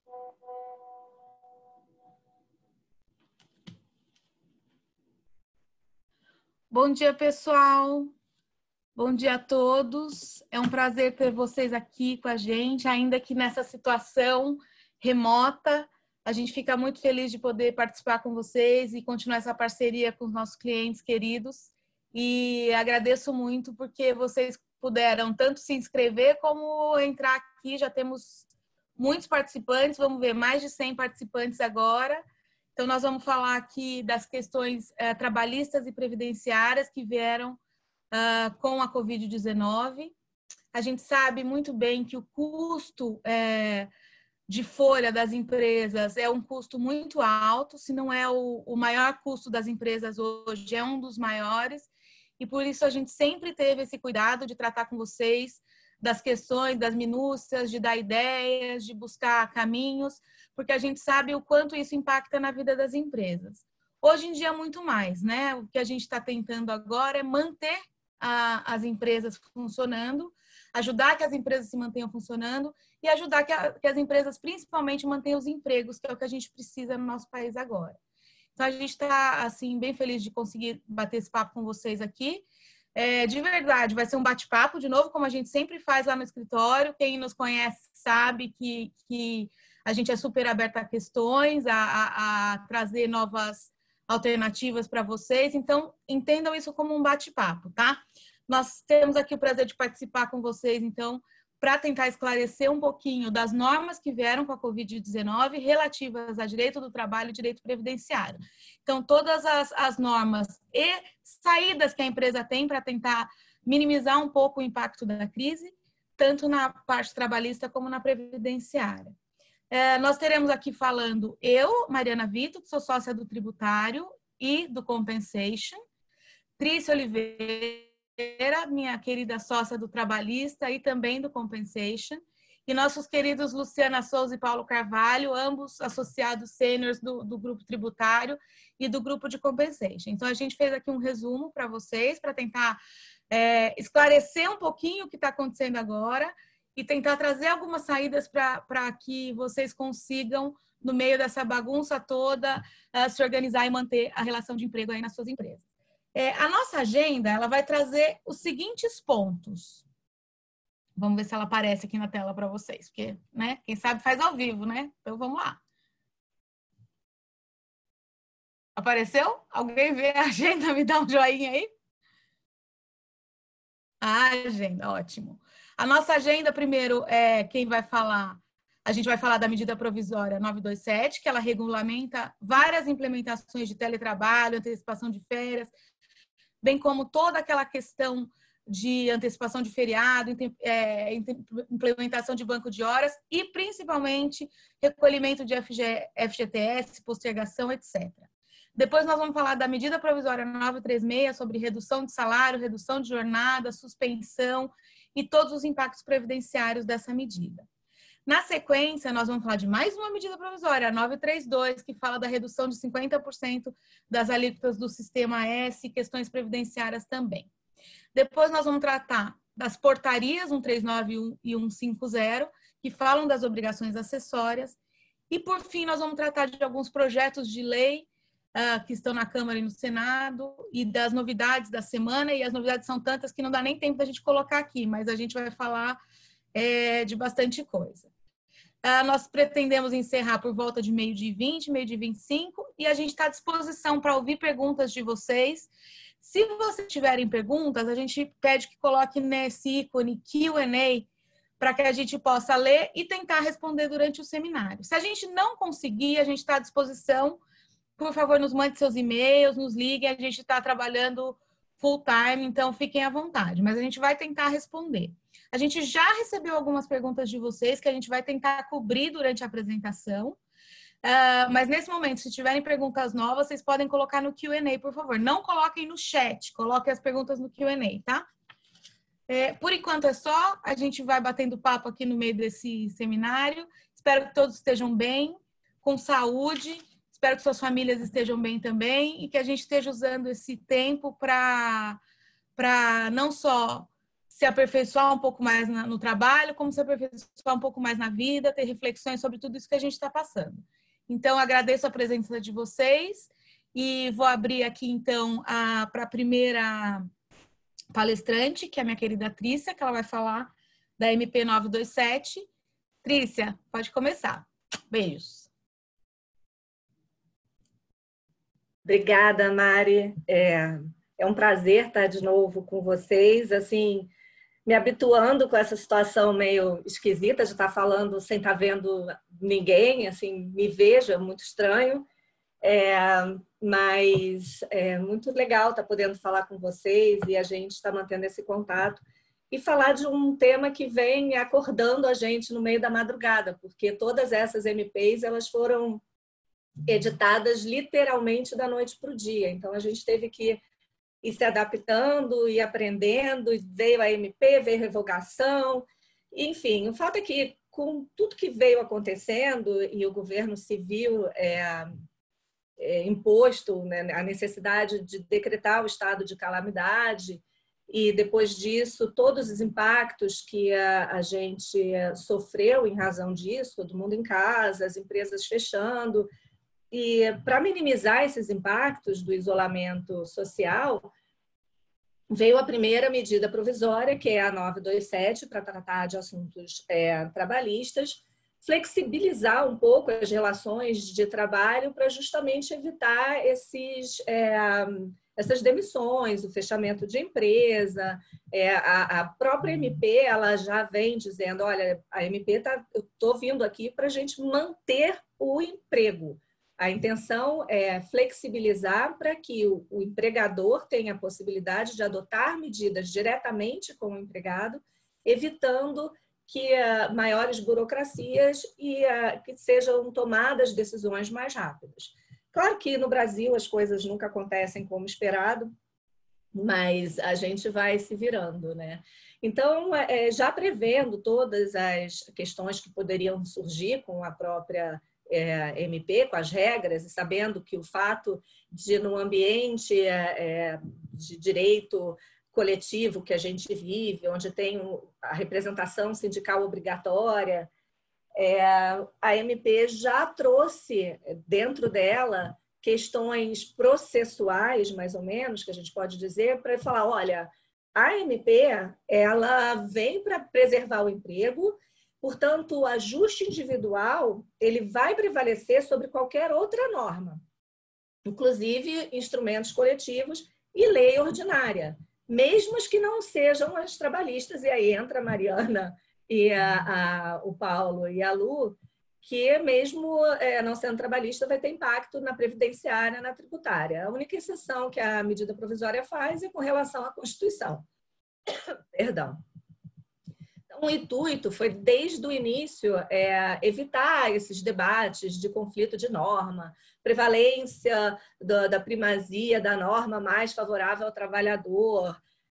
Bom dia, pessoal. Bom dia a todos. É um prazer ter vocês aqui com a gente, ainda que nessa situação remota. A gente fica muito feliz de poder participar com vocês e continuar essa parceria com os nossos clientes queridos. E agradeço muito porque vocês puderam tanto se inscrever como entrar aqui. Já temos muitos participantes, vamos ver, mais de 100 participantes agora. Então, nós vamos falar aqui das questões trabalhistas e previdenciárias que vieram com a Covid-19. A gente sabe muito bem que o custo de folha das empresas é um custo muito alto, se não é o maior custo das empresas hoje, é um dos maiores, e por isso a gente sempre teve esse cuidado de tratar com vocês das questões, das minúcias, de dar ideias, de buscar caminhos, porque a gente sabe o quanto isso impacta na vida das empresas. Hoje em dia, muito mais, né? O que a gente está tentando agora é manter as empresas funcionando, ajudar que as empresas se mantenham funcionando e ajudar que as empresas, principalmente, mantenham os empregos, que é o que a gente precisa no nosso país agora. Então, a gente está, assim, bem feliz de conseguir bater esse papo com vocês aqui. De verdade, vai ser um bate-papo, de novo, como a gente sempre faz lá no escritório. Quem nos conhece sabe que a gente é super aberta a questões, a trazer novas alternativas para vocês. Então, entendam isso como um bate-papo, tá? Nós temos aqui o prazer de participar com vocês, então, para tentar esclarecer um pouquinho das normas que vieram com a Covid-19 relativas a direito do trabalho e direito previdenciário. Então, todas as normas e saídas que a empresa tem para tentar minimizar um pouco o impacto da crise, tanto na parte trabalhista como na previdenciária. Nós teremos aqui falando eu, Mariana Vito, que sou sócia do tributário e do Compensation, Trícia Oliveira, minha querida sócia do trabalhista e também do Compensation, e nossos queridos Luciana Souza e Paulo Carvalho, ambos associados sêniores do grupo tributário e do grupo de Compensation. Então, a gente fez aqui um resumo para vocês, para tentar esclarecer um pouquinho o que está acontecendo agora e tentar trazer algumas saídas para que vocês consigam, no meio dessa bagunça toda, se organizar e manter a relação de emprego aí nas suas empresas. A nossa agenda, ela vai trazer os seguintes pontos. Vamos ver se ela aparece aqui na tela para vocês, porque, né, quem sabe faz ao vivo, né? Então, vamos lá. Apareceu? Alguém vê a agenda? Me dá um joinha aí. A agenda, ótimo. A nossa agenda, primeiro, quem vai falar? A gente vai falar da medida provisória 927, que ela regulamenta várias implementações de teletrabalho, antecipação de férias, bem como toda aquela questão de antecipação de feriado, implementação de banco de horas e, principalmente, recolhimento de FGTS, postergação, etc. Depois nós vamos falar da medida provisória 936 sobre redução de salário, redução de jornada, suspensão e todos os impactos previdenciários dessa medida. Na sequência, nós vamos falar de mais uma medida provisória, a 932, que fala da redução de 50% das alíquotas do Sistema S e questões previdenciárias também. Depois nós vamos tratar das portarias 139 e 150, que falam das obrigações acessórias. E, por fim, nós vamos tratar de alguns projetos de lei que estão na Câmara e no Senado, e das novidades da semana, e as novidades são tantas que não dá nem tempo da gente colocar aqui, mas a gente vai falar de bastante coisa. Nós pretendemos encerrar por volta de meio-dia e 20, meio-dia e 25, e a gente está à disposição para ouvir perguntas de vocês. Se vocês tiverem perguntas, a gente pede que coloque nesse ícone Q&A para que a gente possa ler e tentar responder durante o seminário. Se a gente não conseguir, a gente está à disposição. Por favor, nos mande seus e-mails, nos liguem, a gente está trabalhando full time, então fiquem à vontade, mas a gente vai tentar responder. A gente já recebeu algumas perguntas de vocês que a gente vai tentar cobrir durante a apresentação, mas nesse momento, se tiverem perguntas novas, vocês podem colocar no Q&A, por favor. Não coloquem no chat, coloquem as perguntas no Q&A, tá? Por enquanto é só, a gente vai batendo papo aqui no meio desse seminário. Espero que todos estejam bem, com saúde. Espero que suas famílias estejam bem também e que a gente esteja usando esse tempo para não só se aperfeiçoar um pouco mais no trabalho, como se aperfeiçoar um pouco mais na vida, ter reflexões sobre tudo isso que a gente está passando. Então, agradeço a presença de vocês e vou abrir aqui, então, para a primeira palestrante, que é a minha querida Trícia, que ela vai falar da MP 927. Trícia, pode começar. Beijos. Obrigada, Mari. É um prazer estar de novo com vocês, assim, me habituando com essa situação meio esquisita de estar falando sem estar vendo ninguém, assim, me vejo, é muito estranho, mas é muito legal estar podendo falar com vocês e a gente está mantendo esse contato e falar de um tema que vem acordando a gente no meio da madrugada, porque todas essas MPs, elas foram editadas literalmente da noite para o dia. Então, a gente teve que ir se adaptando e aprendendo, veio a MP, veio a revogação, enfim. O fato é que, com tudo que veio acontecendo e o governo civil imposto, né, a necessidade de decretar o estado de calamidade, e depois disso, todos os impactos que a gente sofreu em razão disso, todo mundo em casa, as empresas fechando. E para minimizar esses impactos do isolamento social, veio a primeira medida provisória, que é a 927, para tratar de assuntos trabalhistas, flexibilizar um pouco as relações de trabalho para justamente evitar essas demissões, o fechamento de empresa. A própria MP ela já vem dizendo, olha, a MP eu estou vindo aqui para a gente manter o emprego. A intenção é flexibilizar para que o empregador tenha a possibilidade de adotar medidas diretamente com o empregado, evitando que maiores burocracias e que sejam tomadas decisões mais rápidas. Claro que no Brasil as coisas nunca acontecem como esperado, mas a gente vai se virando, né? Então, já prevendo todas as questões que poderiam surgir com a própria MP, com as regras, e sabendo que o fato de, num ambiente de direito coletivo que a gente vive, onde tem a representação sindical obrigatória, a MP já trouxe dentro dela questões processuais, mais ou menos, que a gente pode dizer, para falar, olha, a MP ela vem para preservar o emprego, portanto, o ajuste individual ele vai prevalecer sobre qualquer outra norma, inclusive instrumentos coletivos e lei ordinária, mesmo as que não sejam as trabalhistas, e aí entra a Mariana e o Paulo e a Lu, que mesmo não sendo trabalhista vai ter impacto na previdenciária, na tributária. A única exceção que a medida provisória faz é com relação à Constituição. Perdão. Então, o intuito foi, desde o início, evitar esses debates de conflito de norma, prevalência da primazia da norma mais favorável ao trabalhador,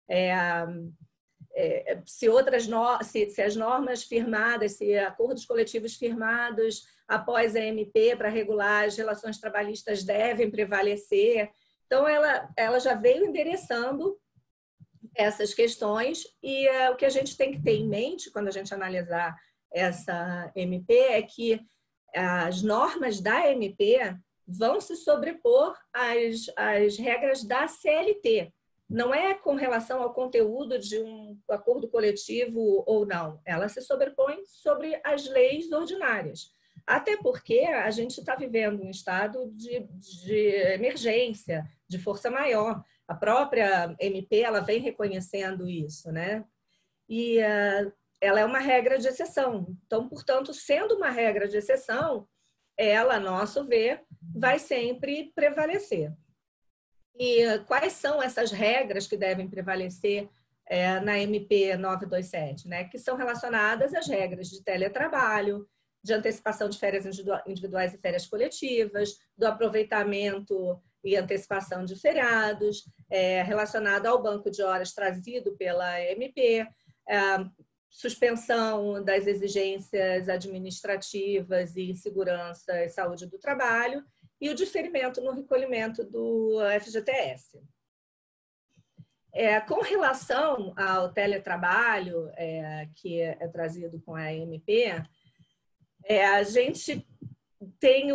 se as normas firmadas, se acordos coletivos firmados após a MP para regular as relações trabalhistas devem prevalecer. Então, ela já veio endereçando essas questões e o que a gente tem que ter em mente quando a gente analisar essa MP é que as normas da MP vão se sobrepor às regras da CLT. Não é com relação ao conteúdo de um acordo coletivo ou não. Ela se sobrepõe sobre as leis ordinárias. Até porque a gente está vivendo um estado de emergência, de força maior. A própria MP ela vem reconhecendo isso, né? E ela é uma regra de exceção. Então, portanto, sendo uma regra de exceção, ela, a nosso ver, vai sempre prevalecer. E quais são essas regras que devem prevalecer na MP 927, né? Que são relacionadas às regras de teletrabalho, de antecipação de férias individuais e férias coletivas, do aproveitamento e antecipação de feriados, relacionado ao banco de horas trazido pela MP, suspensão das exigências administrativas e segurança e saúde do trabalho, e o diferimento no recolhimento do FGTS. Com relação ao teletrabalho, que é trazido com a MP, a gente tem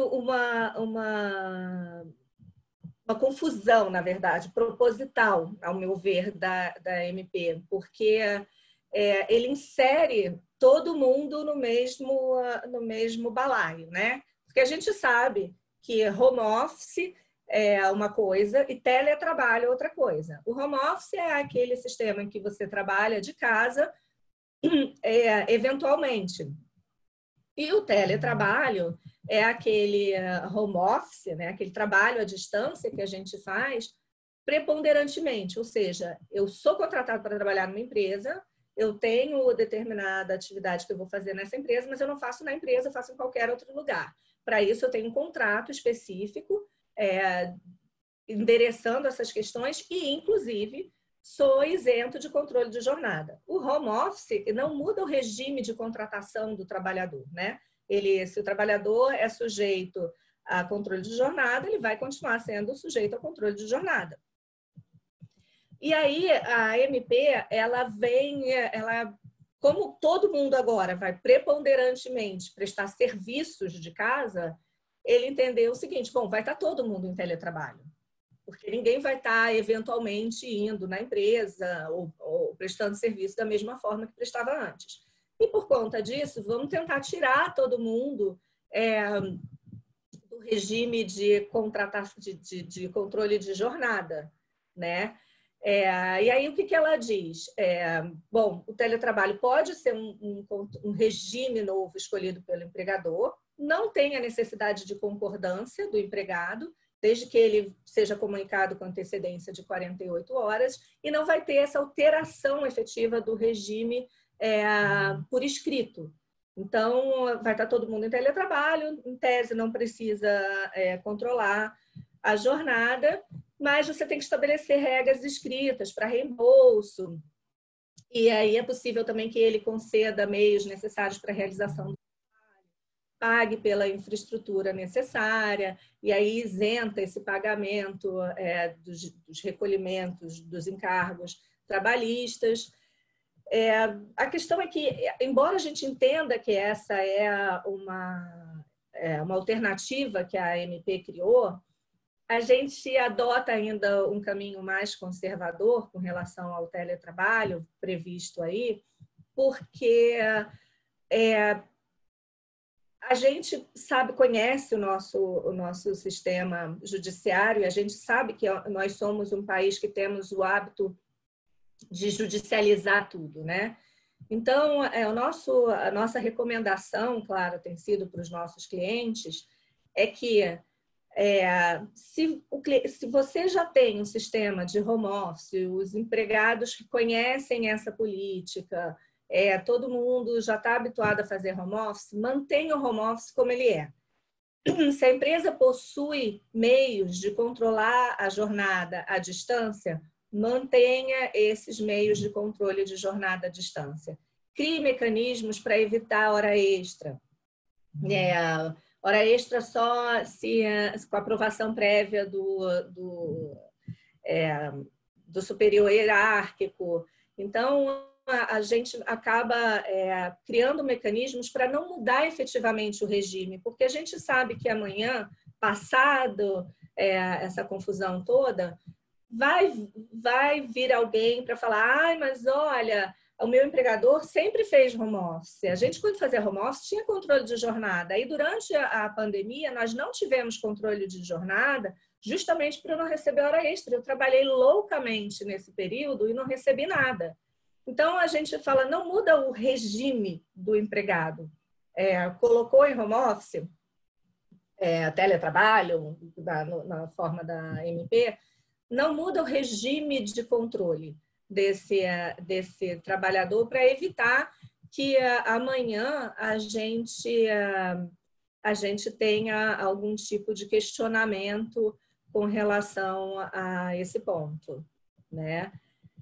uma confusão, na verdade, proposital, ao meu ver, da MP, porque ele insere todo mundo no mesmo balaio, né? Porque a gente sabe que home office é uma coisa e teletrabalho é outra coisa. O home office é aquele sistema em que você trabalha de casa, eventualmente. E o teletrabalho é aquele home office, né? Aquele trabalho à distância que a gente faz preponderantemente, ou seja, eu sou contratado para trabalhar numa empresa, eu tenho determinada atividade que eu vou fazer nessa empresa, mas eu não faço na empresa, eu faço em qualquer outro lugar. Para isso, eu tenho um contrato específico, endereçando essas questões e, inclusive, sou isento de controle de jornada. O home office não muda o regime de contratação do trabalhador, né? Se o trabalhador é sujeito a controle de jornada, ele vai continuar sendo sujeito a controle de jornada. E aí a MP, como todo mundo agora vai preponderantemente prestar serviços de casa, ele entendeu o seguinte: bom, vai estar todo mundo em teletrabalho, porque ninguém vai estar eventualmente indo na empresa ou prestando serviço da mesma forma que prestava antes. E por conta disso, vamos tentar tirar todo mundo do regime de controle de jornada, né? E aí, o que ela diz? Bom, o teletrabalho pode ser um regime novo escolhido pelo empregador, não tem a necessidade de concordância do empregado, desde que ele seja comunicado com antecedência de 48 horas, e não vai ter essa alteração efetiva do regime por escrito. Então, vai estar todo mundo em teletrabalho, em tese não precisa controlar a jornada, mas você tem que estabelecer regras escritas para reembolso, e aí é possível também que ele conceda meios necessários para a realização do trabalho, pague pela infraestrutura necessária, e aí isenta esse pagamento dos recolhimentos, dos encargos trabalhistas. A questão é que, embora a gente entenda que essa é uma alternativa que a MP criou, a gente adota ainda um caminho mais conservador com relação ao teletrabalho previsto aí, porque a gente conhece o nosso sistema judiciário, e a gente sabe que nós somos um país que temos o hábito de judicializar tudo, né? Então, a nossa recomendação, claro, tem sido para os nossos clientes, é que se você já tem um sistema de home office, os empregados conhecem essa política, todo mundo já está habituado a fazer home office, mantenha o home office como ele é. Se a empresa possui meios de controlar a jornada à distância, mantenha esses meios de controle de jornada à distância. Crie mecanismos para evitar hora extra. Hora extra só com a aprovação prévia do superior hierárquico. Então, a gente acaba criando mecanismos para não mudar efetivamente o regime, porque a gente sabe que amanhã, passado essa confusão toda, vai vir alguém para falar: mas olha, o meu empregador sempre fez home office. A gente, quando fazia home office, tinha controle de jornada. E durante a pandemia, nós não tivemos controle de jornada justamente para não receber hora extra. Eu trabalhei loucamente nesse período e não recebi nada. Então, a gente fala, não muda o regime do empregado. Colocou em home office, teletrabalho, na forma da MP, não muda o regime de controle desse trabalhador para evitar que amanhã a gente tenha algum tipo de questionamento com relação a esse ponto, né?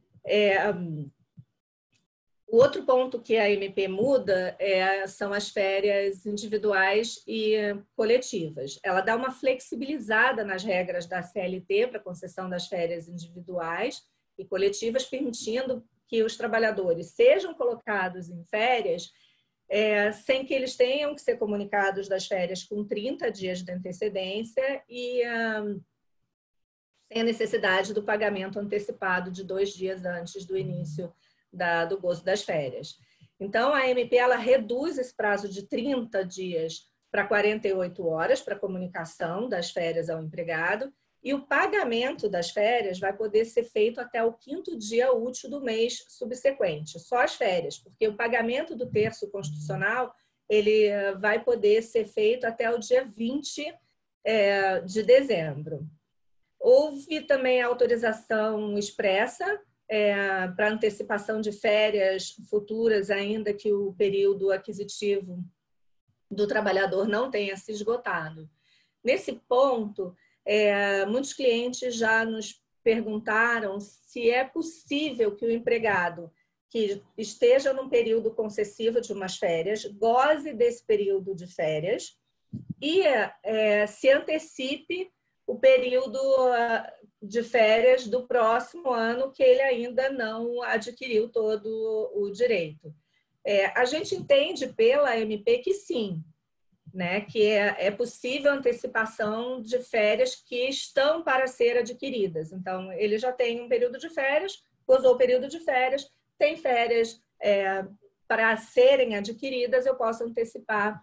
O outro ponto que a MP muda são as férias individuais e coletivas. Ela dá uma flexibilizada nas regras da CLT para concessão das férias individuais e coletivas, permitindo que os trabalhadores sejam colocados em férias sem que eles tenham que ser comunicados das férias com 30 dias de antecedência e sem a necessidade do pagamento antecipado de 2 dias antes do início do gozo das férias. Então, a AMP ela reduz esse prazo de 30 dias para 48 horas para comunicação das férias ao empregado, e o pagamento das férias vai poder ser feito até o 5º dia útil do mês subsequente, só as férias, porque o pagamento do terço constitucional ele vai poder ser feito até o dia 20 de dezembro. Houve também a autorização expressa para antecipação de férias futuras, ainda que o período aquisitivo do trabalhador não tenha se esgotado. Nesse ponto, muitos clientes já nos perguntaram se é possível que o empregado que esteja num período concessivo de umas férias goze desse período de férias e se antecipe o período de férias do próximo ano que ele ainda não adquiriu todo o direito. A gente entende pela MP que sim, né, que é possível antecipação de férias que estão para ser adquiridas. Então, ele já tem um período de férias, gozou o período de férias, tem férias para serem adquiridas, eu posso antecipar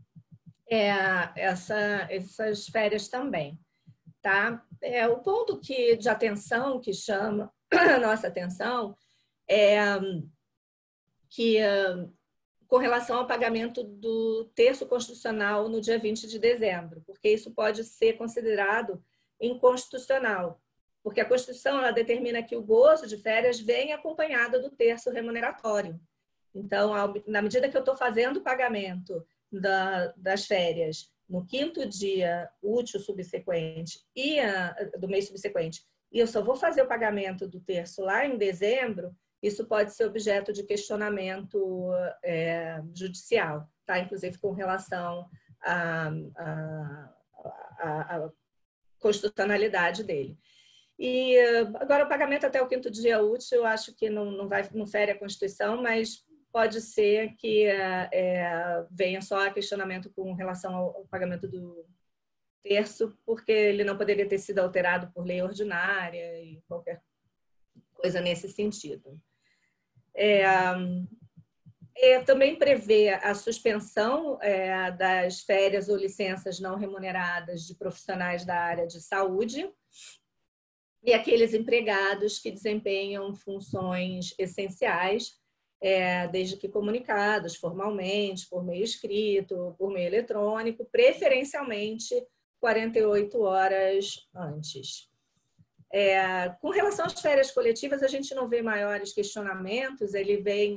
essas férias também. Tá? O ponto de atenção que chama a nossa atenção é que, com relação ao pagamento do terço constitucional no dia 20 de dezembro, porque isso pode ser considerado inconstitucional, porque a Constituição ela determina que o gozo de férias vem acompanhado do terço remuneratório. Então, na medida que eu estou fazendo o pagamento das férias no 5º dia útil subsequente e do mês subsequente, e eu só vou fazer o pagamento do terço lá em dezembro, isso pode ser objeto de questionamento judicial, tá? Inclusive com relação à constitucionalidade dele. E agora o pagamento até o 5º dia útil, eu acho que não fere a Constituição, mas pode ser que venha só a questionamento com relação ao pagamento do terço, porque ele não poderia ter sido alterado por lei ordinária e qualquer coisa nesse sentido. Também prevê a suspensão das férias ou licenças não remuneradas de profissionais da área de saúde e aqueles empregados que desempenham funções essenciais, desde que comunicados formalmente, por meio escrito, por meio eletrônico, preferencialmente 48 horas antes. Com relação às férias coletivas, a gente não vê maiores questionamentos, ele vem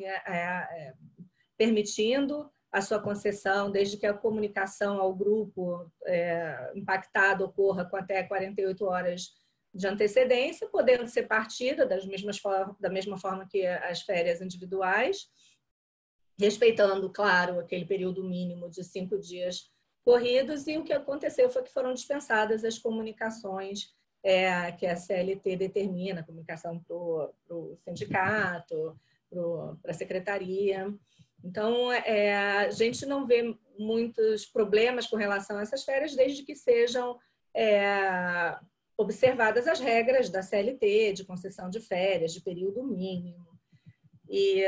permitindo a sua concessão, desde que a comunicação ao grupo impactado ocorra com até 48 horas de antecedência, podendo ser partida da mesma forma que as férias individuais, respeitando, claro, aquele período mínimo de 5 dias corridos, e o que aconteceu foi que foram dispensadas as comunicações que a CLT determina, comunicação para o sindicato, para a secretaria. Então, a gente não vê muitos problemas com relação a essas férias, desde que sejam observadas as regras da CLT, de concessão de férias, de período mínimo. E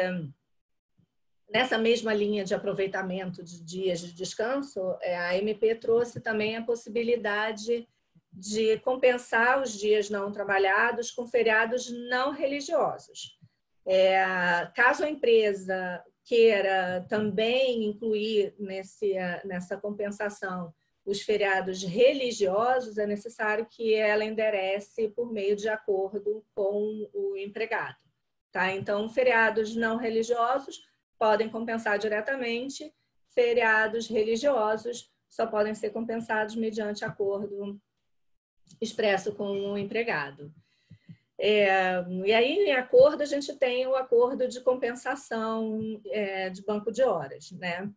nessa mesma linha de aproveitamento de dias de descanso, a MP trouxe também a possibilidade de compensar os dias não trabalhados com feriados não religiosos. Caso a empresa queira também incluir nessa compensação os feriados religiosos, é necessário que ela enderece por meio de acordo com o empregado. Tá? Então, feriados não religiosos podem compensar diretamente, feriados religiosos só podem ser compensados mediante acordo expresso com o empregado. E aí, em acordo, a gente tem o acordo de compensação de banco de horas, né?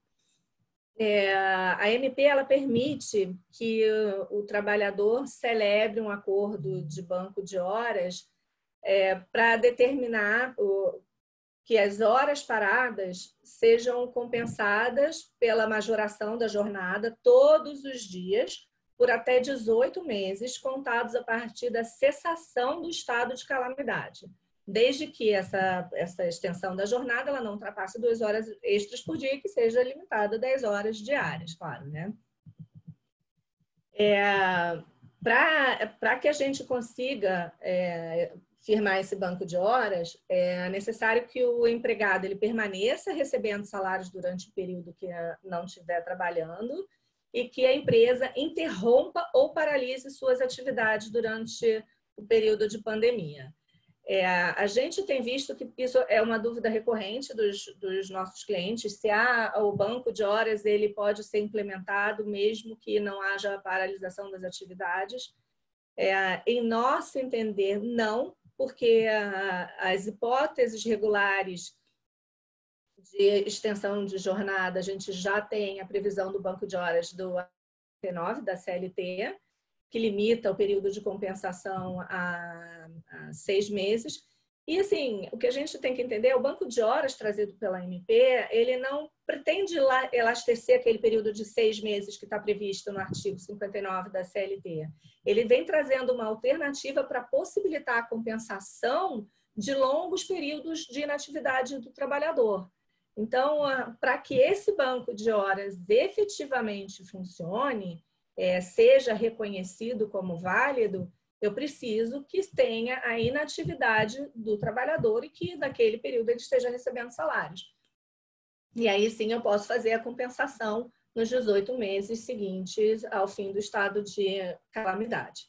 A MP ela permite que o trabalhador celebre um acordo de banco de horas para determinar que as horas paradas sejam compensadas pela majoração da jornada todos os dias por até 18 meses, contados a partir da cessação do estado de calamidade, desde que essa extensão da jornada ela não ultrapasse 2 horas extras por dia, que seja limitada a 10 horas diárias, claro, né? Para que a gente consiga firmar esse banco de horas, é necessário que o empregado ele permaneça recebendo salários durante o período que não estiver trabalhando e que a empresa interrompa ou paralise suas atividades durante o período de pandemia. A gente tem visto que isso é uma dúvida recorrente dos nossos clientes, se o banco de horas ele pode ser implementado mesmo que não haja paralisação das atividades. Em nosso entender, não, porque as hipóteses regulares de extensão de jornada, a gente já tem a previsão do banco de horas do 9 da CLT, que limita o período de compensação a 6 meses. E, assim, o que a gente tem que entender é o banco de horas trazido pela MP, ele não pretende elastecer aquele período de 6 meses que está previsto no artigo 59 da CLT. Ele vem trazendo uma alternativa para possibilitar a compensação de longos períodos de inatividade do trabalhador. Então, para que esse banco de horas efetivamente funcione, seja reconhecido como válido, eu preciso que tenha a inatividade do trabalhador e que naquele período ele esteja recebendo salários. E aí sim eu posso fazer a compensação nos 18 meses seguintes ao fim do estado de calamidade.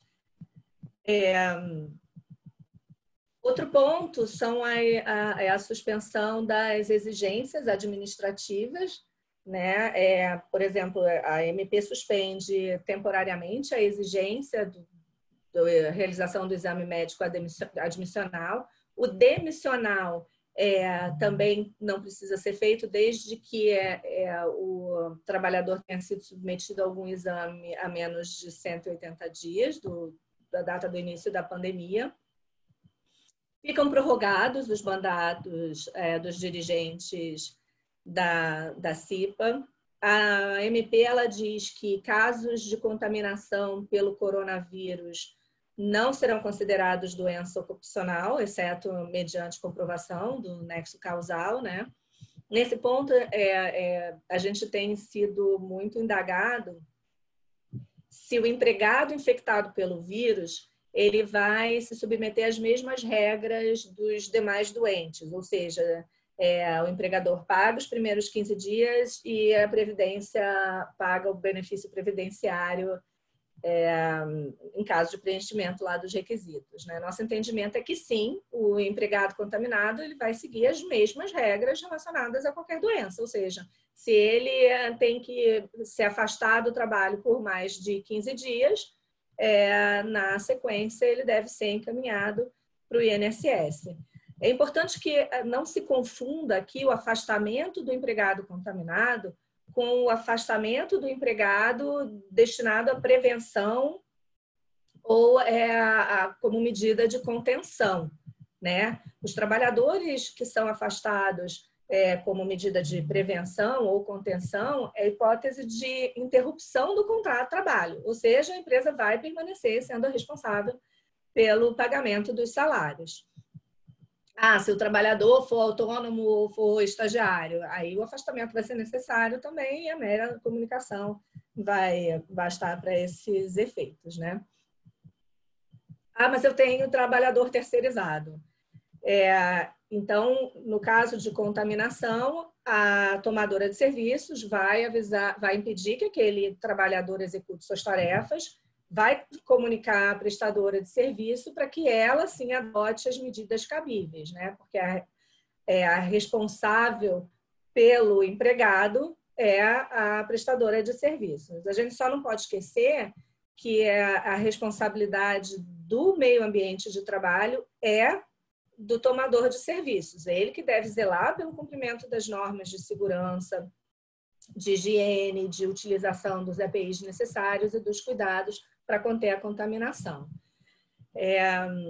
Outro ponto são a suspensão das exigências administrativas, né? Por exemplo, a MP suspende temporariamente a exigência da realização do exame médico admissional. O demissional também não precisa ser feito desde que o trabalhador tenha sido submetido a algum exame a menos de 180 dias da data do início da pandemia. Ficam prorrogados os mandatos dos dirigentes da CIPA. A MP ela diz que casos de contaminação pelo coronavírus não serão considerados doença ocupacional, exceto mediante comprovação do nexo causal, né? Nesse ponto, a gente tem sido muito indagado se o empregado infectado pelo vírus ele vai se submeter às mesmas regras dos demais doentes, ou seja, o empregador paga os primeiros 15 dias e a Previdência paga o benefício previdenciário em caso de preenchimento lá dos requisitos, né? Nosso entendimento é que sim, o empregado contaminado ele vai seguir as mesmas regras relacionadas a qualquer doença, ou seja, se ele tem que se afastar do trabalho por mais de 15 dias, na sequência ele deve ser encaminhado para o INSS. É importante que não se confunda aqui o afastamento do empregado contaminado com o afastamento do empregado destinado à prevenção ou como medida de contenção, né? Os trabalhadores que são afastados como medida de prevenção ou contenção é a hipótese de interrupção do contrato de trabalho, ou seja, a empresa vai permanecer sendo a responsável pelo pagamento dos salários. Se o trabalhador for autônomo ou for estagiário, aí o afastamento vai ser necessário também e a mera comunicação vai bastar para esses efeitos, né? Mas eu tenho trabalhador terceirizado. Então, no caso de contaminação, a tomadora de serviços vai impedir que aquele trabalhador execute suas tarefas, vai comunicar à prestadora de serviço para que ela, sim, adote as medidas cabíveis, né? Porque a responsável pelo empregado é a prestadora de serviços. A gente só não pode esquecer que a responsabilidade do meio ambiente de trabalho é do tomador de serviços. É ele que deve zelar pelo cumprimento das normas de segurança, de higiene, de utilização dos EPIs necessários e dos cuidados para conter a contaminação.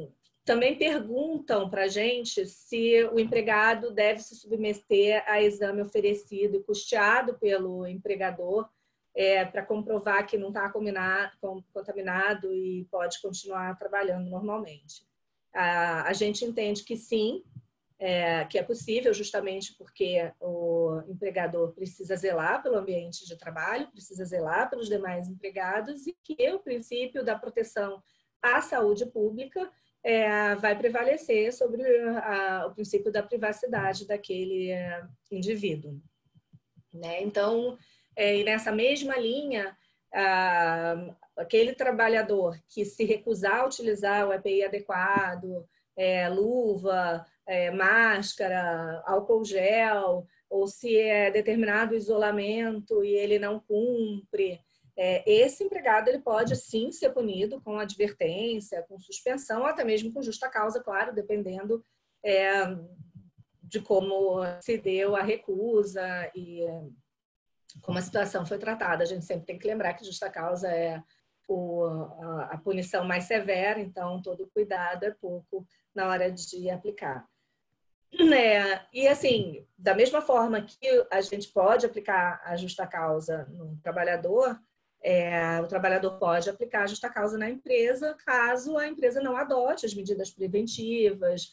Também perguntam para a gente se o empregado deve se submeter a exame oferecido e custeado pelo empregador para comprovar que não está contaminado e pode continuar trabalhando normalmente. A gente entende que sim, que é possível, justamente porque o empregador precisa zelar pelo ambiente de trabalho, precisa zelar pelos demais empregados e que o princípio da proteção à saúde pública vai prevalecer sobre o princípio da privacidade daquele indivíduo. Né? Então, e nessa mesma linha, aquele trabalhador que se recusar a utilizar o EPI adequado, luva, máscara, álcool gel, ou se é determinado isolamento e ele não cumpre, esse empregado ele pode sim ser punido com advertência, com suspensão, ou até mesmo com justa causa, claro, dependendo de como se deu a recusa e como a situação foi tratada. A gente sempre tem que lembrar que justa causa é a punição mais severa, então todo cuidado é pouco na hora de aplicar. E assim, da mesma forma que a gente pode aplicar a justa causa no trabalhador, o trabalhador pode aplicar a justa causa na empresa, caso a empresa não adote as medidas preventivas,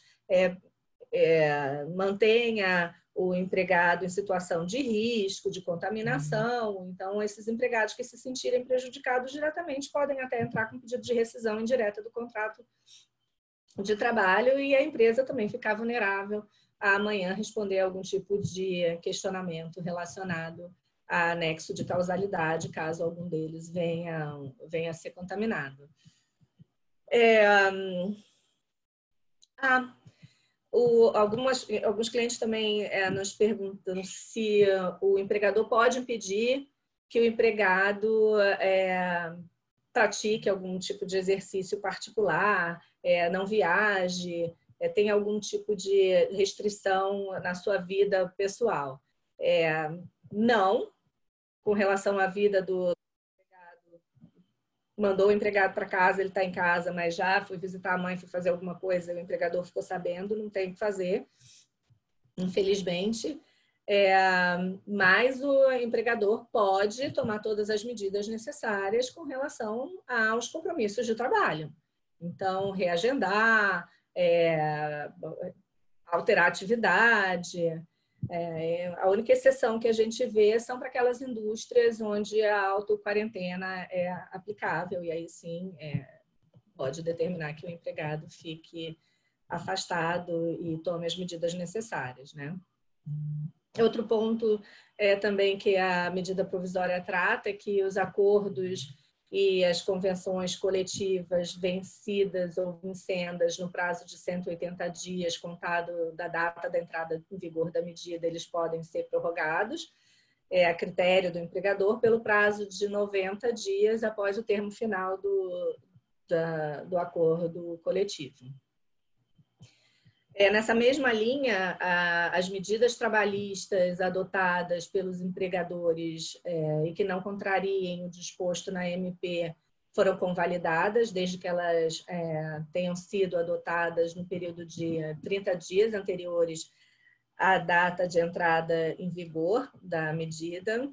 mantenha o empregado em situação de risco, de contaminação. Então, esses empregados que se sentirem prejudicados diretamente podem até entrar com pedido de rescisão indireta do contrato de trabalho e a empresa também ficar vulnerável a amanhã responder a algum tipo de questionamento relacionado a nexo de causalidade, caso algum deles venha a ser contaminado. Alguns clientes também nos perguntam se o empregador pode impedir que o empregado pratique algum tipo de exercício particular, não viaje, tenha algum tipo de restrição na sua vida pessoal. Não, com relação à vida do empregado, mandou o empregado para casa, ele está em casa, mas já foi visitar a mãe, foi fazer alguma coisa, o empregador ficou sabendo, não tem o que fazer, infelizmente. Mas o empregador pode tomar todas as medidas necessárias com relação aos compromissos de trabalho. Então, reagendar, alterar a atividade. A única exceção que a gente vê são para aquelas indústrias onde a auto-quarentena é aplicável, e aí sim pode determinar que o empregado fique afastado e tome as medidas necessárias, né? Outro ponto também que a medida provisória trata é que os acordos e as convenções coletivas vencidas ou vincendas no prazo de 180 dias, contado da data da entrada em vigor da medida, eles podem ser prorrogados, a critério do empregador, pelo prazo de 90 dias após o termo final do acordo coletivo. Nessa mesma linha, as medidas trabalhistas adotadas pelos empregadores e que não contrariem o disposto na MP foram convalidadas, desde que elas tenham sido adotadas no período de 30 dias anteriores à data de entrada em vigor da medida.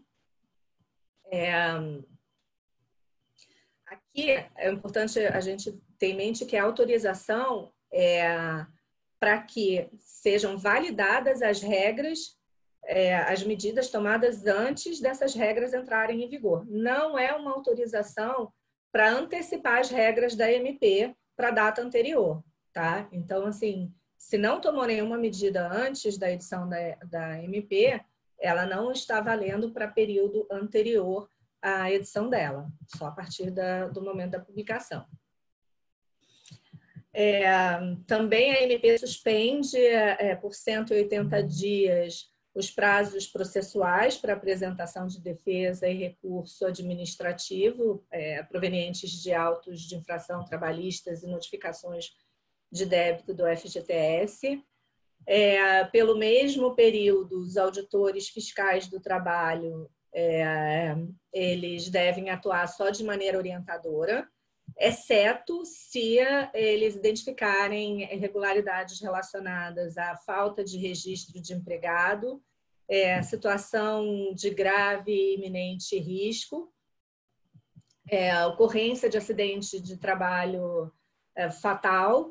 Aqui é importante a gente ter em mente que a autorização para que sejam validadas as regras, as medidas tomadas antes dessas regras entrarem em vigor. Não é uma autorização para antecipar as regras da MP para a data anterior, tá? Então, assim, se não tomou nenhuma medida antes da edição da MP, ela não está valendo para período anterior à edição dela, só a partir do momento da publicação. Também a MP suspende por 180 dias os prazos processuais para apresentação de defesa e recurso administrativo provenientes de autos de infração trabalhistas e notificações de débito do FGTS. Pelo mesmo período, os auditores fiscais do trabalho eles devem atuar só de maneira orientadora. exceto se eles identificarem irregularidades relacionadas à falta de registro de empregado, situação de grave e iminente risco, ocorrência de acidente de trabalho fatal,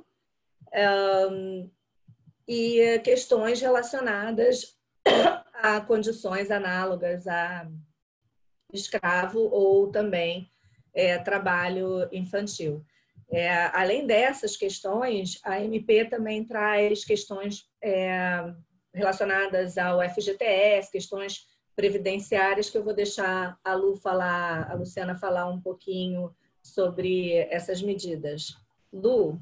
e questões relacionadas a condições análogas a escravo ou também trabalho infantil. Além dessas questões, a MP também traz questões relacionadas ao FGTS, questões previdenciárias, que eu vou deixar a Luciana falar um pouquinho sobre essas medidas. Lu?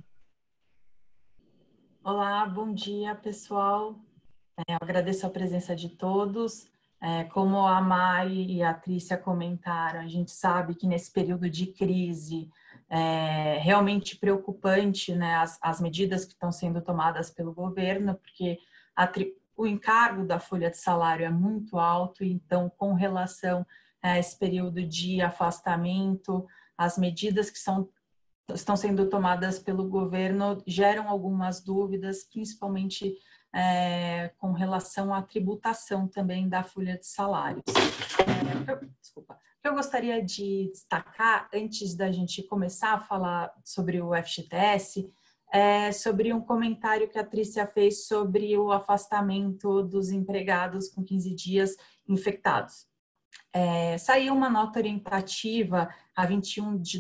Olá, bom dia, pessoal. Eu agradeço a presença de todos. Como a Mari e a Trícia comentaram, a gente sabe que nesse período de crise é realmente preocupante, né, as medidas que estão sendo tomadas pelo governo, porque o encargo da folha de salário é muito alto, então, com relação a esse período de afastamento, as medidas que estão sendo tomadas pelo governo geram algumas dúvidas, principalmente com relação à tributação também da folha de salários. Desculpa. O que eu gostaria de destacar, antes da gente começar a falar sobre o FGTS, sobre um comentário que a Trícia fez sobre o afastamento dos empregados com 15 dias infectados. Saiu uma nota orientativa a 21 de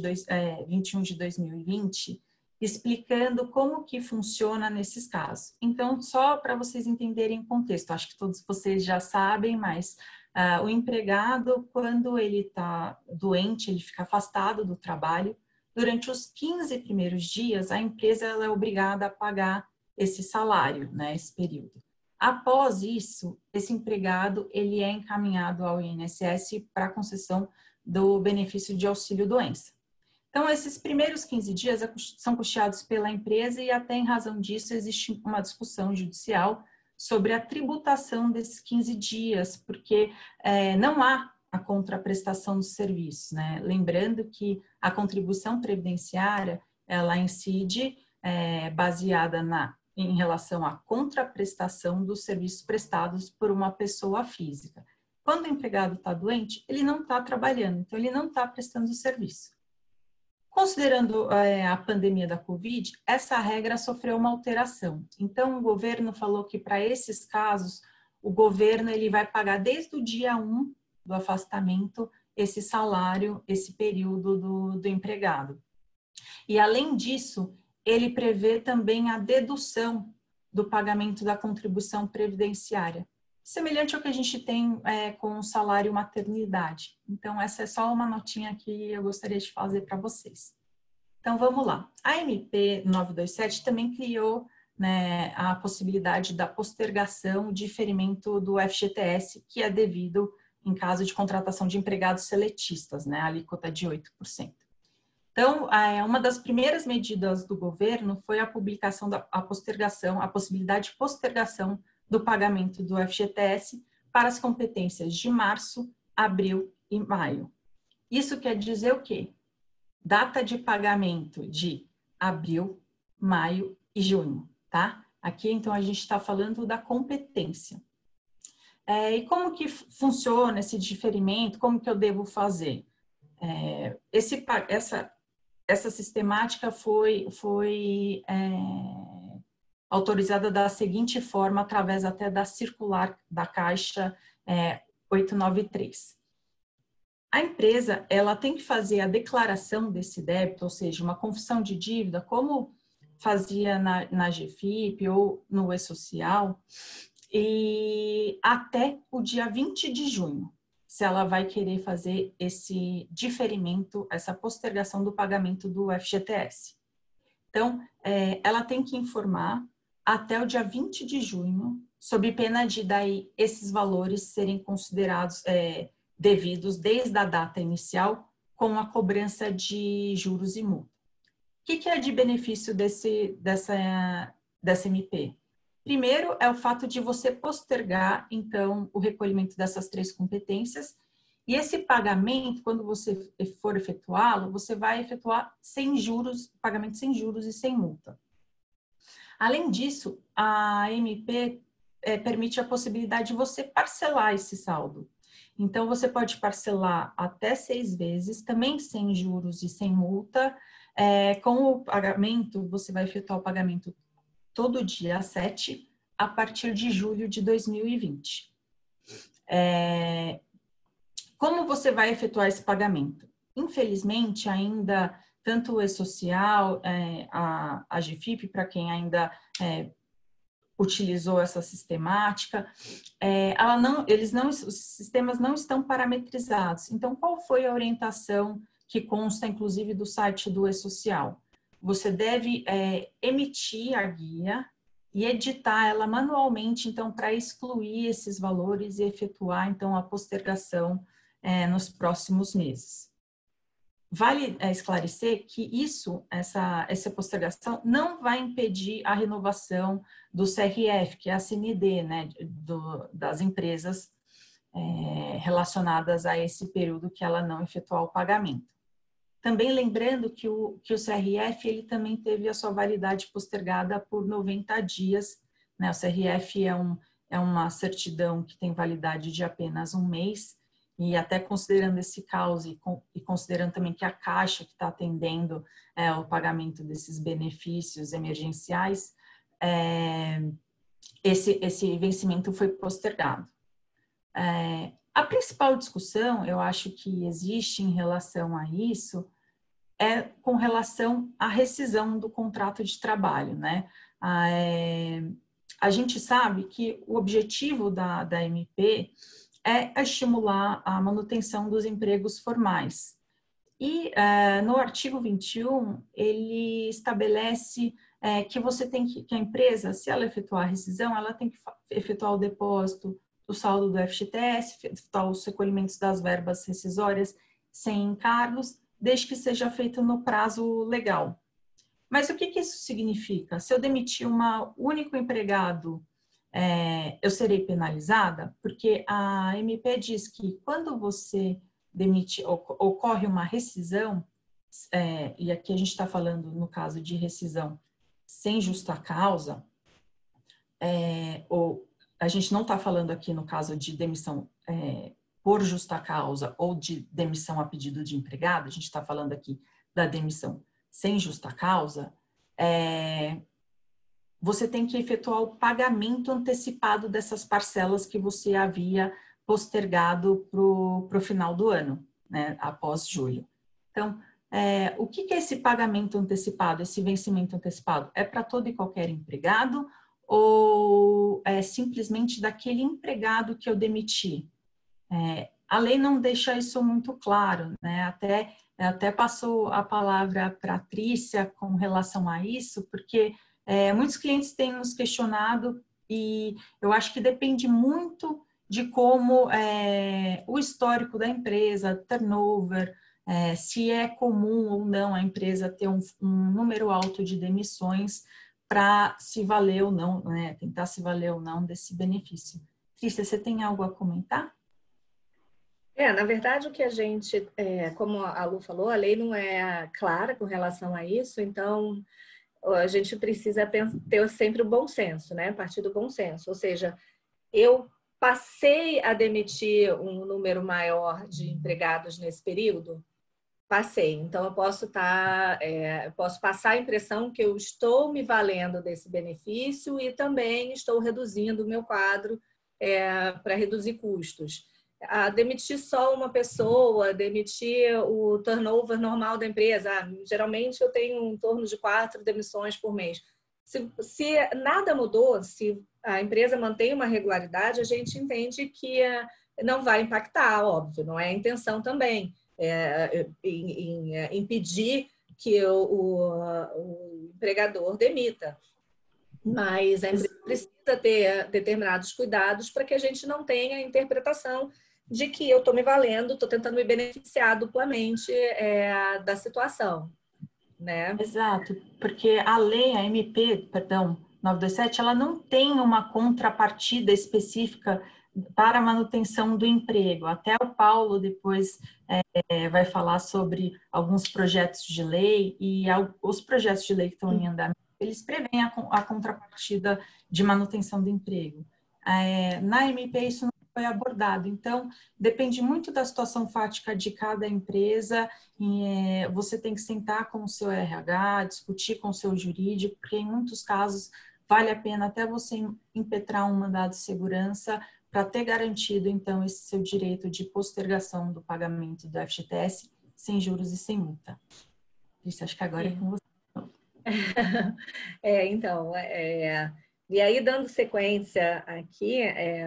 2020, explicando como que funciona nesses casos. Então, só para vocês entenderem o contexto, acho que todos vocês já sabem, mas o empregado, quando ele está doente, ele fica afastado do trabalho, durante os 15 primeiros dias, a empresa ela é obrigada a pagar esse salário, né, esse período. Após isso, esse empregado ele é encaminhado ao INSS para a concessão do benefício de auxílio-doença. Então, esses primeiros 15 dias são custeados pela empresa e até em razão disso existe uma discussão judicial sobre a tributação desses 15 dias, porque não há a contraprestação dos serviços, né? Lembrando que a contribuição previdenciária, ela incide baseada em relação à contraprestação dos serviços prestados por uma pessoa física. Quando o empregado está doente, ele não está trabalhando, então ele não está prestando o serviço. Considerando a pandemia da Covid, essa regra sofreu uma alteração. Então, o governo falou que para esses casos, o governo ele vai pagar desde o dia 1 do afastamento esse salário, esse período do empregado. E, além disso, ele prevê também a dedução do pagamento da contribuição previdenciária, semelhante ao que a gente tem com o salário maternidade. Então, essa é só uma notinha que eu gostaria de fazer para vocês. Então, vamos lá. A MP 927 também criou, né, a possibilidade da postergação, diferimento do FGTS, que é devido em caso de contratação de empregados seletistas, né, a alíquota de 8%. Então, uma das primeiras medidas do governo foi a publicação a possibilidade de postergação do pagamento do FGTS para as competências de março, abril e maio. Isso quer dizer o quê? Data de pagamento de abril, maio e junho, tá? Aqui, então, a gente está falando da competência. E como que funciona esse diferimento? Como que eu devo fazer? Essa sistemática foi autorizada da seguinte forma, através até da circular da Caixa 893. A empresa, ela tem que fazer a declaração desse débito, ou seja, uma confissão de dívida, como fazia na GFIP ou no E-Social, e até o dia 20 de junho, se ela vai querer fazer esse diferimento, essa postergação do pagamento do FGTS. Então, ela tem que informar até o dia 20 de junho, sob pena de daí esses valores serem considerados devidos desde a data inicial, com a cobrança de juros e multa. O que é de benefício dessa MP? Primeiro, é o fato de você postergar, então, o recolhimento dessas 3 competências E esse pagamento, quando você for efetuá-lo, você vai efetuar sem juros, pagamento sem juros e sem multa. Além disso, a MP permite a possibilidade de você parcelar esse saldo. Então, você pode parcelar até 6 vezes, também sem juros e sem multa. Com o pagamento, você vai efetuar o pagamento todo dia 7, a partir de julho de 2020. Como você vai efetuar esse pagamento? Infelizmente, ainda, tanto o E-Social, a GFIP, para quem ainda utilizou essa sistemática, os sistemas não estão parametrizados. Então, qual foi a orientação que consta, inclusive, do site do E-Social? Você deve emitir a guia e editar ela manualmente, então, para excluir esses valores e efetuar, então, a postergação nos próximos meses. Vale esclarecer que essa postergação não vai impedir a renovação do CRF, que é a CND, né, das empresas relacionadas a esse período que ela não efetuar o pagamento. Também lembrando que o CRF ele também teve a sua validade postergada por 90 dias. Né? O CRF é uma certidão que tem validade de apenas 1 mês, e até considerando esse caos e considerando também que a Caixa que está atendendo o pagamento desses benefícios emergenciais, esse vencimento foi postergado. A principal discussão, eu acho que existe em relação a isso, é com relação à rescisão do contrato de trabalho, né? A gente sabe que o objetivo da MP é estimular a manutenção dos empregos formais. E no artigo 21, ele estabelece que a empresa, se ela efetuar a rescisão, ela tem que efetuar o depósito do saldo do FGTS, efetuar os recolhimentos das verbas rescisórias sem encargos, desde que seja feito no prazo legal. Mas o que isso significa? Se eu demitir um único empregado, eu serei penalizada? Porque a MP diz que quando você demite, ocorre uma rescisão, e aqui a gente está falando no caso de rescisão sem justa causa, ou a gente não está falando aqui no caso de demissão por justa causa ou de demissão a pedido de empregado, a gente está falando aqui da demissão sem justa causa, você tem que efetuar o pagamento antecipado dessas parcelas que você havia postergado para o final do ano, né, após julho. Então, o que é esse pagamento antecipado, esse vencimento antecipado? É para todo e qualquer empregado ou é simplesmente daquele empregado que eu demiti? A lei não deixa isso muito claro, né? Até passou a palavra para a Trícia com relação a isso, porque muitos clientes têm nos questionado e eu acho que depende muito de como o histórico da empresa, turnover, se é comum ou não a empresa ter um número alto de demissões para se valer ou não, né? Tentar se valer ou não desse benefício. Trícia, você tem algo a comentar? Na verdade, o que a gente, como a Lu falou, a lei não é clara com relação a isso, então a gente precisa ter sempre o bom senso, né? Partir do bom senso. Ou seja, eu passei a demitir um número maior de empregados nesse período? Passei. Então, eu posso posso passar a impressão que eu estou me valendo desse benefício e também estou reduzindo o meu quadro para reduzir custos. Demitir só uma pessoa, demitir o turnover normal da empresa. Geralmente eu tenho em torno de 4 demissões por mês. Se nada mudou, se a empresa mantém uma regularidade, a gente entende que não vai impactar, óbvio, não é a intenção também em impedir que o empregador demita. Mas a empresa precisa ter determinados cuidados para que a gente não tenha a interpretação de que eu estou me valendo, estou tentando me beneficiar duplamente da situação, né? Exato, porque a lei, a MP, perdão, 927, ela não tem uma contrapartida específica para a manutenção do emprego. Até o Paulo depois vai falar sobre alguns projetos de lei, e os projetos de lei que estão em andamento, eles prevêem a contrapartida de manutenção do emprego. Na MP isso não foi abordado, então depende muito da situação fática de cada empresa, e você tem que sentar com o seu RH, discutir com o seu jurídico, porque em muitos casos vale a pena até você impetrar um mandado de segurança para ter garantido, então, esse seu direito de postergação do pagamento do FGTS sem juros e sem multa. Isso, acho que agora é com você. Então, e aí, dando sequência aqui,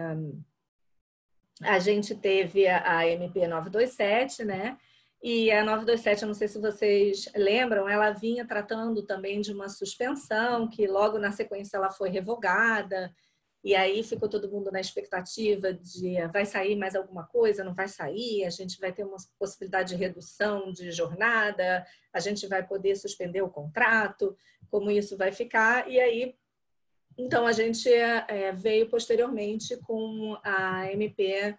a gente teve a MP 927, né? E a 927, eu não sei se vocês lembram, ela vinha tratando também de uma suspensão, que logo na sequência ela foi revogada, e aí ficou todo mundo na expectativa de vai sair mais alguma coisa, não vai sair, a gente vai ter uma possibilidade de redução de jornada, a gente vai poder suspender o contrato, como isso vai ficar, e aí, então a gente veio posteriormente com a MP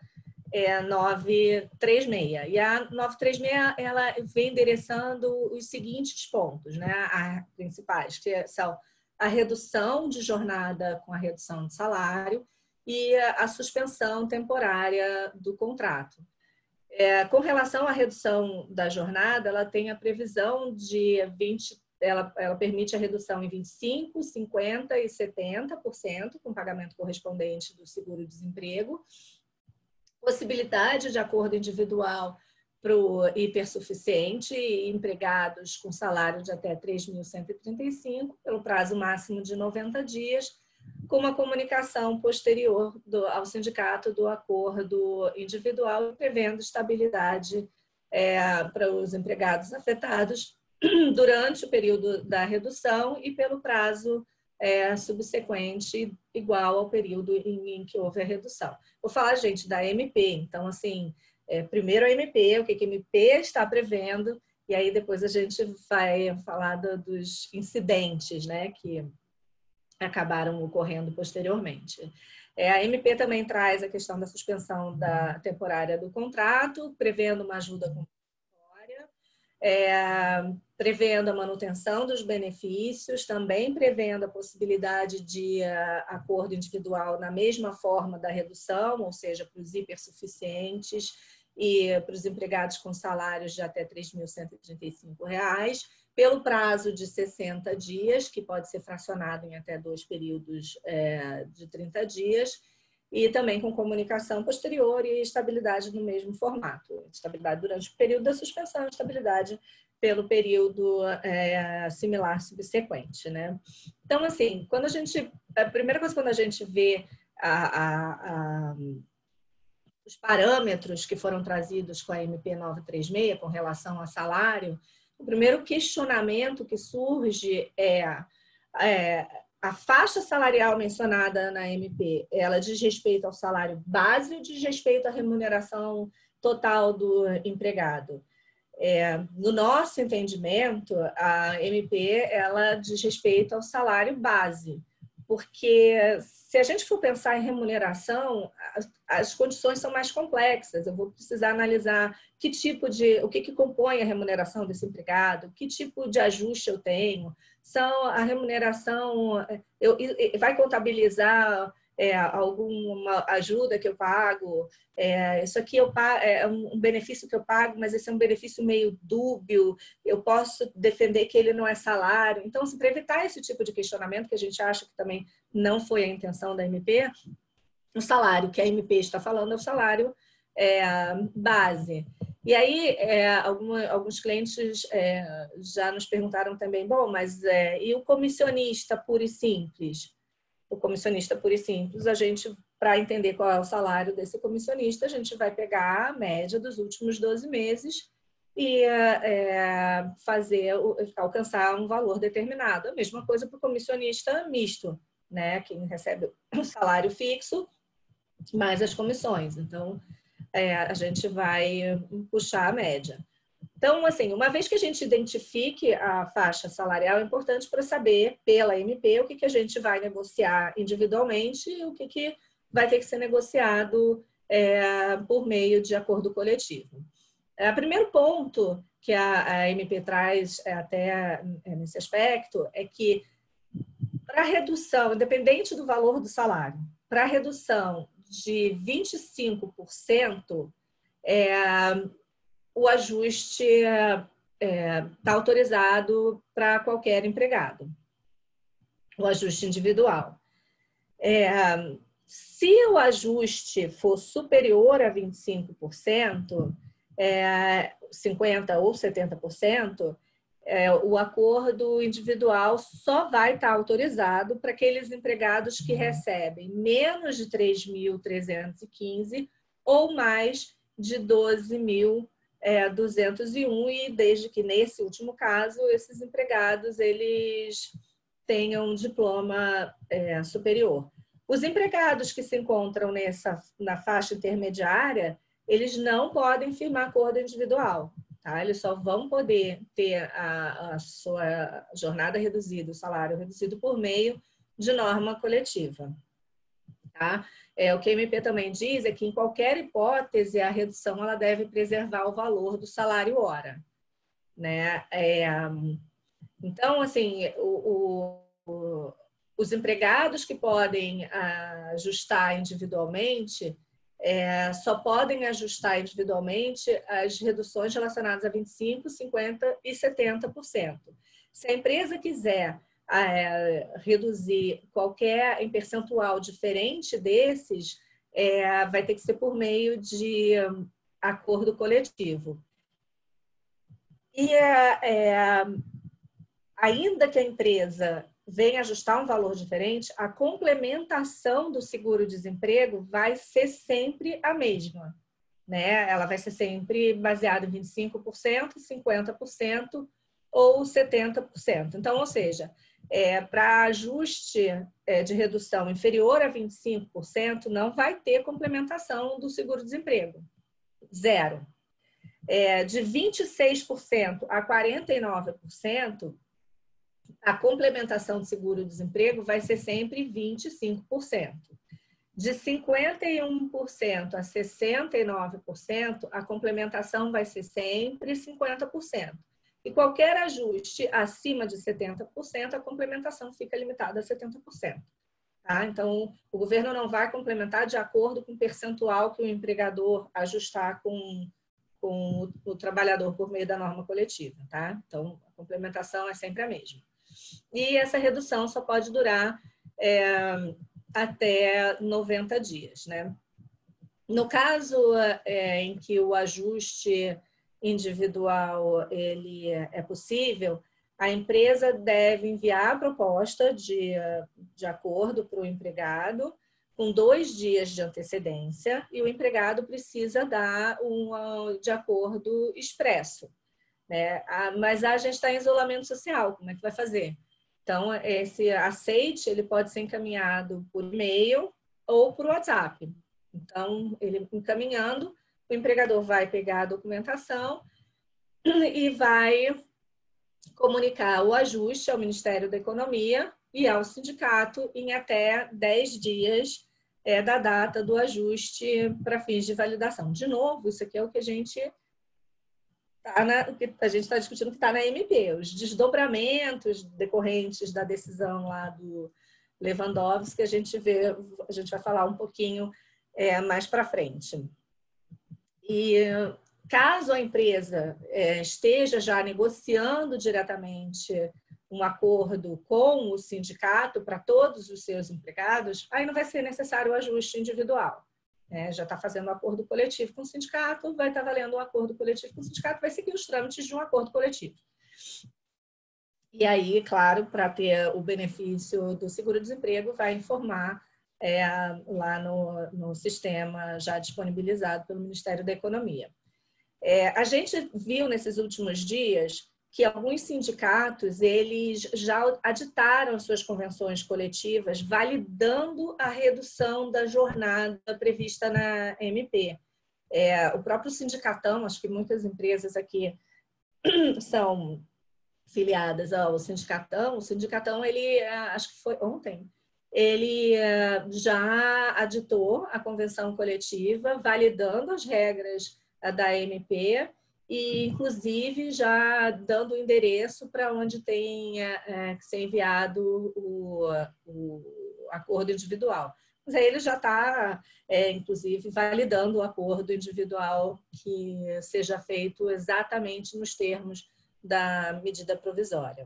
936. E a 936, ela vem endereçando os seguintes pontos, né? As principais, que são a redução de jornada com a redução de salário e a suspensão temporária do contrato. Com relação à redução da jornada, ela tem a previsão de ela permite a redução em 25%, 50% e 70%, com pagamento correspondente do seguro-desemprego, possibilidade de acordo individual para o hipersuficiente e empregados com salário de até 3.135, pelo prazo máximo de 90 dias, com uma comunicação posterior ao sindicato do acordo individual, prevendo estabilidade para os empregados afetados durante o período da redução e pelo prazo subsequente igual ao período em que houve a redução. Vou falar, gente, da MP. Então, assim, primeiro a MP, o que a MP está prevendo, e aí depois a gente vai falar dos incidentes, né, que acabaram ocorrendo posteriormente. A MP também traz a questão da suspensão temporária do contrato, prevendo uma ajuda compensatória, prevendo a manutenção dos benefícios, também prevendo a possibilidade de acordo individual na mesma forma da redução, ou seja, para os hipersuficientes e para os empregados com salários de até R$ 3.135, pelo prazo de 60 dias, que pode ser fracionado em até 2 períodos de 30 dias, e também com comunicação posterior e estabilidade no mesmo formato. Estabilidade durante o período da suspensão, estabilidade pelo período similar subsequente, né? Então, assim, a primeira coisa, quando a gente vê os parâmetros que foram trazidos com a MP 936 com relação ao salário, o primeiro questionamento que surge a faixa salarial mencionada na MP, ela diz respeito ao salário base ou diz respeito à remuneração total do empregado? No nosso entendimento, a MP ela diz respeito ao salário base, porque se a gente for pensar em remuneração, as condições são mais complexas. Eu vou precisar analisar o que compõe a remuneração desse empregado, que tipo de ajuste eu tenho, a remuneração vai contabilizar alguma ajuda que eu pago, isso aqui é um benefício que eu pago, mas esse é um benefício meio dúbio, eu posso defender que ele não é salário. Então, para evitar esse tipo de questionamento, que a gente acha que também não foi a intenção da MP, o salário que a MP está falando é o salário base. E aí, alguns clientes já nos perguntaram também, bom, mas e o comissionista puro e simples? O comissionista puro e simples, para entender qual é o salário desse comissionista, a gente vai pegar a média dos últimos 12 meses e alcançar um valor determinado. A mesma coisa para o comissionista misto, né? Quem recebe o salário fixo mais as comissões. Então, a gente vai puxar a média. Então, assim, uma vez que a gente identifique a faixa salarial, é importante para saber, pela MP, o que a gente vai negociar individualmente e o que vai ter que ser negociado por meio de acordo coletivo. O primeiro ponto que a MP traz até nesse aspecto é que, para redução, independente do valor do salário, para redução de 25%, o ajuste está autorizado para qualquer empregado, o ajuste individual. Se o ajuste for superior a 25%, 50% ou 70%, o acordo individual só vai estar autorizado para aqueles empregados que recebem menos de 3.315 ou mais de 12.201, e desde que, nesse último caso, esses empregados eles tenham um diploma superior. Os empregados que se encontram na faixa intermediária, eles não podem firmar acordo individual. Tá? Eles só vão poder ter a sua jornada reduzida, o salário reduzido por meio de norma coletiva. Tá? O que a MP também diz é que, em qualquer hipótese, a redução ela deve preservar o valor do salário hora. Né? Então, assim, os empregados que podem ajustar individualmente só podem ajustar individualmente as reduções relacionadas a 25%, 50% e 70%. Se a empresa quiser reduzir qualquer em percentual diferente desses, vai ter que ser por meio de acordo coletivo. E ainda que a empresa venha ajustar um valor diferente, a complementação do seguro-desemprego vai ser sempre a mesma. Né? Ela vai ser sempre baseada em 25%, 50% ou 70%. Então, ou seja, para ajuste de redução inferior a 25%, não vai ter complementação do seguro-desemprego. Zero. De 26% a 49%, a complementação do seguro-desemprego vai ser sempre 25%. De 51% a 69%, a complementação vai ser sempre 50%. E qualquer ajuste acima de 70%, a complementação fica limitada a 70%. Tá? Então, o governo não vai complementar de acordo com o percentual que o empregador ajustar com o trabalhador por meio da norma coletiva. Tá? Então, a complementação é sempre a mesma. E essa redução só pode durar até 90 dias. Né? No caso em que o ajuste individual ele é possível, a empresa deve enviar a proposta de acordo para o empregado com 2 dias de antecedência, e o empregado precisa dar de acordo expresso. Né? Mas a gente está em isolamento social, como é que vai fazer? Então, esse aceite ele pode ser encaminhado por e-mail ou por WhatsApp. Então, ele encaminhando, o empregador vai pegar a documentação e vai comunicar o ajuste ao Ministério da Economia e ao sindicato em até 10 dias da data do ajuste para fins de validação. De novo, isso aqui é o que a gente está discutindo, que está na MP, os desdobramentos decorrentes da decisão lá do Lewandowski, que a gente vai falar um pouquinho mais para frente. E caso a empresa esteja já negociando diretamente um acordo com o sindicato para todos os seus empregados, aí não vai ser necessário o ajuste individual. Já está fazendo um acordo coletivo com o sindicato, vai estar valendo um acordo coletivo com o sindicato, vai seguir os trâmites de um acordo coletivo. E aí, claro, para ter o benefício do seguro-desemprego, vai informar lá no sistema já disponibilizado pelo Ministério da Economia. A gente viu nesses últimos dias que alguns sindicatos eles já aditaram suas convenções coletivas validando a redução da jornada prevista na MP. O próprio Sindicatão, acho que muitas empresas aqui são filiadas ao Sindicatão. O Sindicatão, ele, acho que foi ontem, ele já aditou a convenção coletiva, validando as regras da MP e, inclusive, já dando o endereço para onde tem que ser enviado o acordo individual. Mas aí ele já está, inclusive, validando o acordo individual que seja feito exatamente nos termos da medida provisória.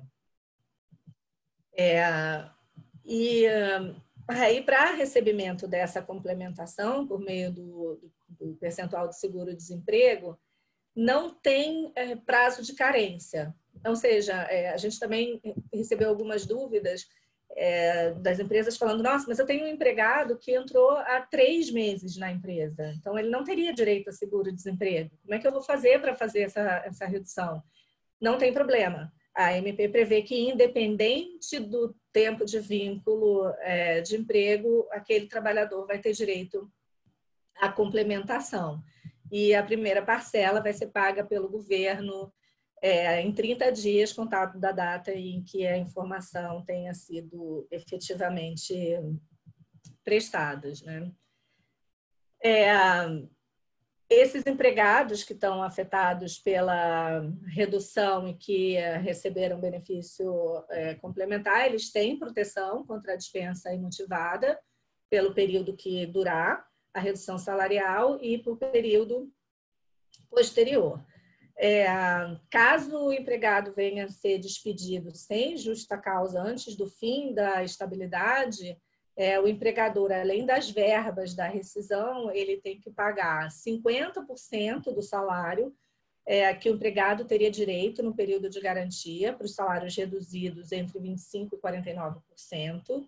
E aí, para recebimento dessa complementação, por meio do percentual de seguro-desemprego, não tem prazo de carência. Ou seja, a gente também recebeu algumas dúvidas das empresas falando, nossa, mas eu tenho um empregado que entrou há 3 meses na empresa, então ele não teria direito a seguro-desemprego. Como é que eu vou fazer para fazer essa redução? Não tem problema. A MP prevê que, independente do tempo de vínculo de emprego, aquele trabalhador vai ter direito à complementação. E a primeira parcela vai ser paga pelo governo em 30 dias, contado da data em que a informação tenha sido efetivamente prestada, né? Esses empregados que estão afetados pela redução e que receberam benefício complementar, eles têm proteção contra a dispensa imotivada pelo período que durar a redução salarial e por período posterior. Caso o empregado venha a ser despedido sem justa causa antes do fim da estabilidade, o empregador, além das verbas da rescisão, ele tem que pagar 50% do salário que o empregado teria direito no período de garantia para os salários reduzidos entre 25% e 49%,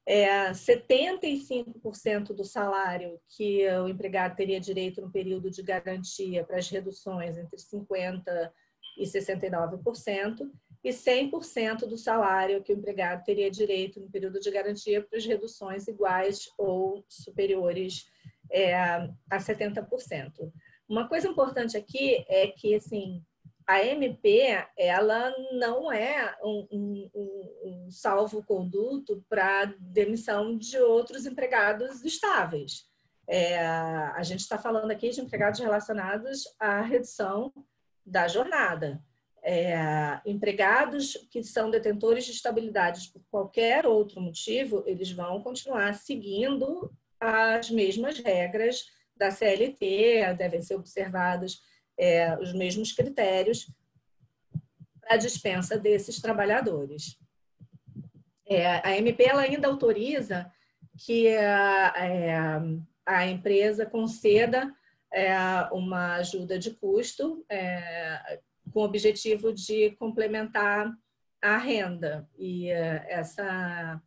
75% do salário que o empregado teria direito no período de garantia para as reduções entre 50% e 69%, e 100% do salário que o empregado teria direito no período de garantia para as reduções iguais ou superiores a 70%. Uma coisa importante aqui é que, assim, a MP, ela não é um salvo-conduto para demissão de outros empregados estáveis. A gente está falando aqui de empregados relacionados à redução da jornada. Empregados que são detentores de estabilidade por qualquer outro motivo, eles vão continuar seguindo as mesmas regras da CLT, devem ser observados os mesmos critérios para a dispensa desses trabalhadores. A MP ela ainda autoriza que a empresa conceda uma ajuda de custo com o objetivo de complementar a renda. E essa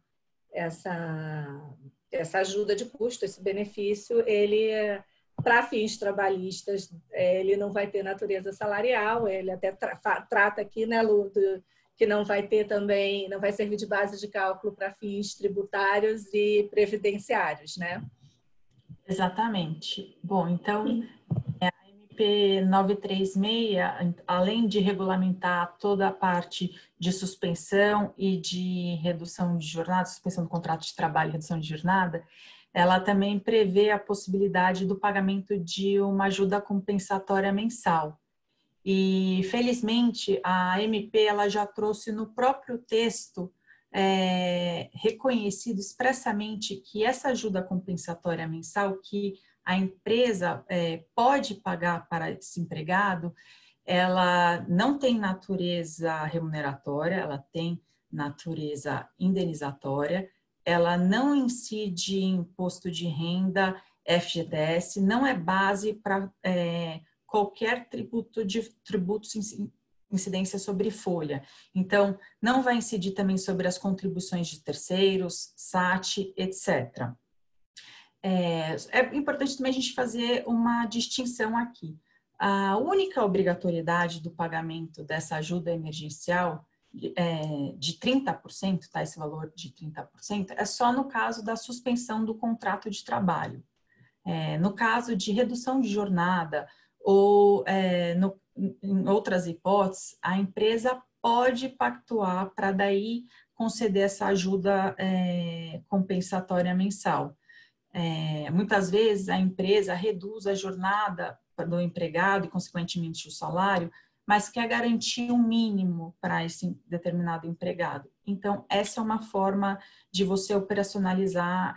ajuda de custo, esse benefício, ele, para fins trabalhistas, ele não vai ter natureza salarial, ele até trata aqui, né, Lu, que não vai ter também, não vai servir de base de cálculo para fins tributários e previdenciários, né? Exatamente. Bom, então, a MP 936, além de regulamentar toda a parte de suspensão e de redução de jornada, suspensão do contrato de trabalho e redução de jornada, ela também prevê a possibilidade do pagamento de uma ajuda compensatória mensal. E, felizmente, a MP ela já trouxe no próprio texto reconhecido expressamente que essa ajuda compensatória mensal que a empresa pode pagar para esse empregado, ela não tem natureza remuneratória, ela tem natureza indenizatória, ela não incide em imposto de renda, FGTS, não é base para qualquer tributos incidência sobre folha. Então, não vai incidir também sobre as contribuições de terceiros, SAT, etc. É importante também a gente fazer uma distinção aqui. A única obrigatoriedade do pagamento dessa ajuda emergencial de 30%, tá? Esse valor de 30%, é só no caso da suspensão do contrato de trabalho. No caso de redução de jornada ou em outras hipóteses, a empresa pode pactuar para daí conceder essa ajuda compensatória mensal. Muitas vezes a empresa reduz a jornada do empregado e, consequentemente, o salário, mas quer garantir um mínimo para esse determinado empregado. Então, essa é uma forma de você operacionalizar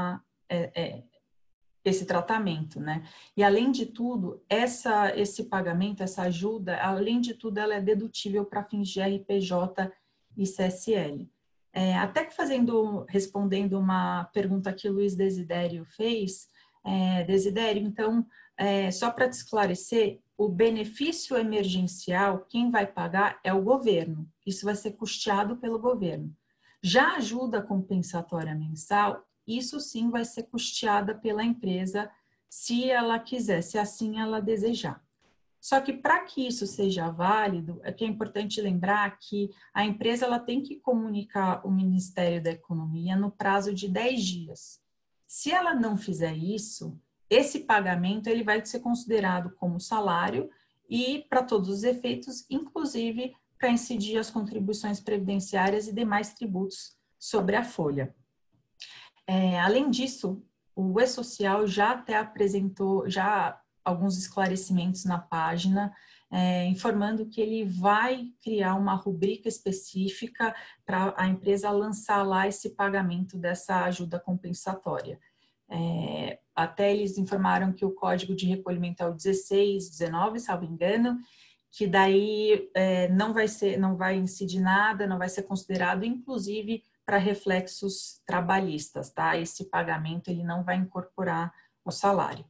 esse tratamento, né? E, além de tudo, esse pagamento, essa ajuda, além de tudo, ela é dedutível para fins de RPJ e CSL. Até que respondendo uma pergunta que o Luiz Desidério fez, Desidério, então, só para te esclarecer, o benefício emergencial, quem vai pagar é o governo. Isso vai ser custeado pelo governo. Já a ajuda compensatória mensal, isso sim vai ser custeada pela empresa, se ela quiser, se assim ela desejar. Só que para que isso seja válido, é importante lembrar que a empresa ela tem que comunicar o Ministério da Economia no prazo de 10 dias. Se ela não fizer isso, esse pagamento ele vai ser considerado como salário e, para todos os efeitos, inclusive para incidir as contribuições previdenciárias e demais tributos sobre a folha. Além disso, o E-Social já até apresentou alguns esclarecimentos na página, informando que ele vai criar uma rubrica específica para a empresa lançar lá esse pagamento dessa ajuda compensatória. Até eles informaram que o código de recolhimento é o 1619, salvo engano, que daí não vai incidir nada, não vai ser considerado, inclusive, para reflexos trabalhistas, tá? Esse pagamento ele não vai incorporar o salário.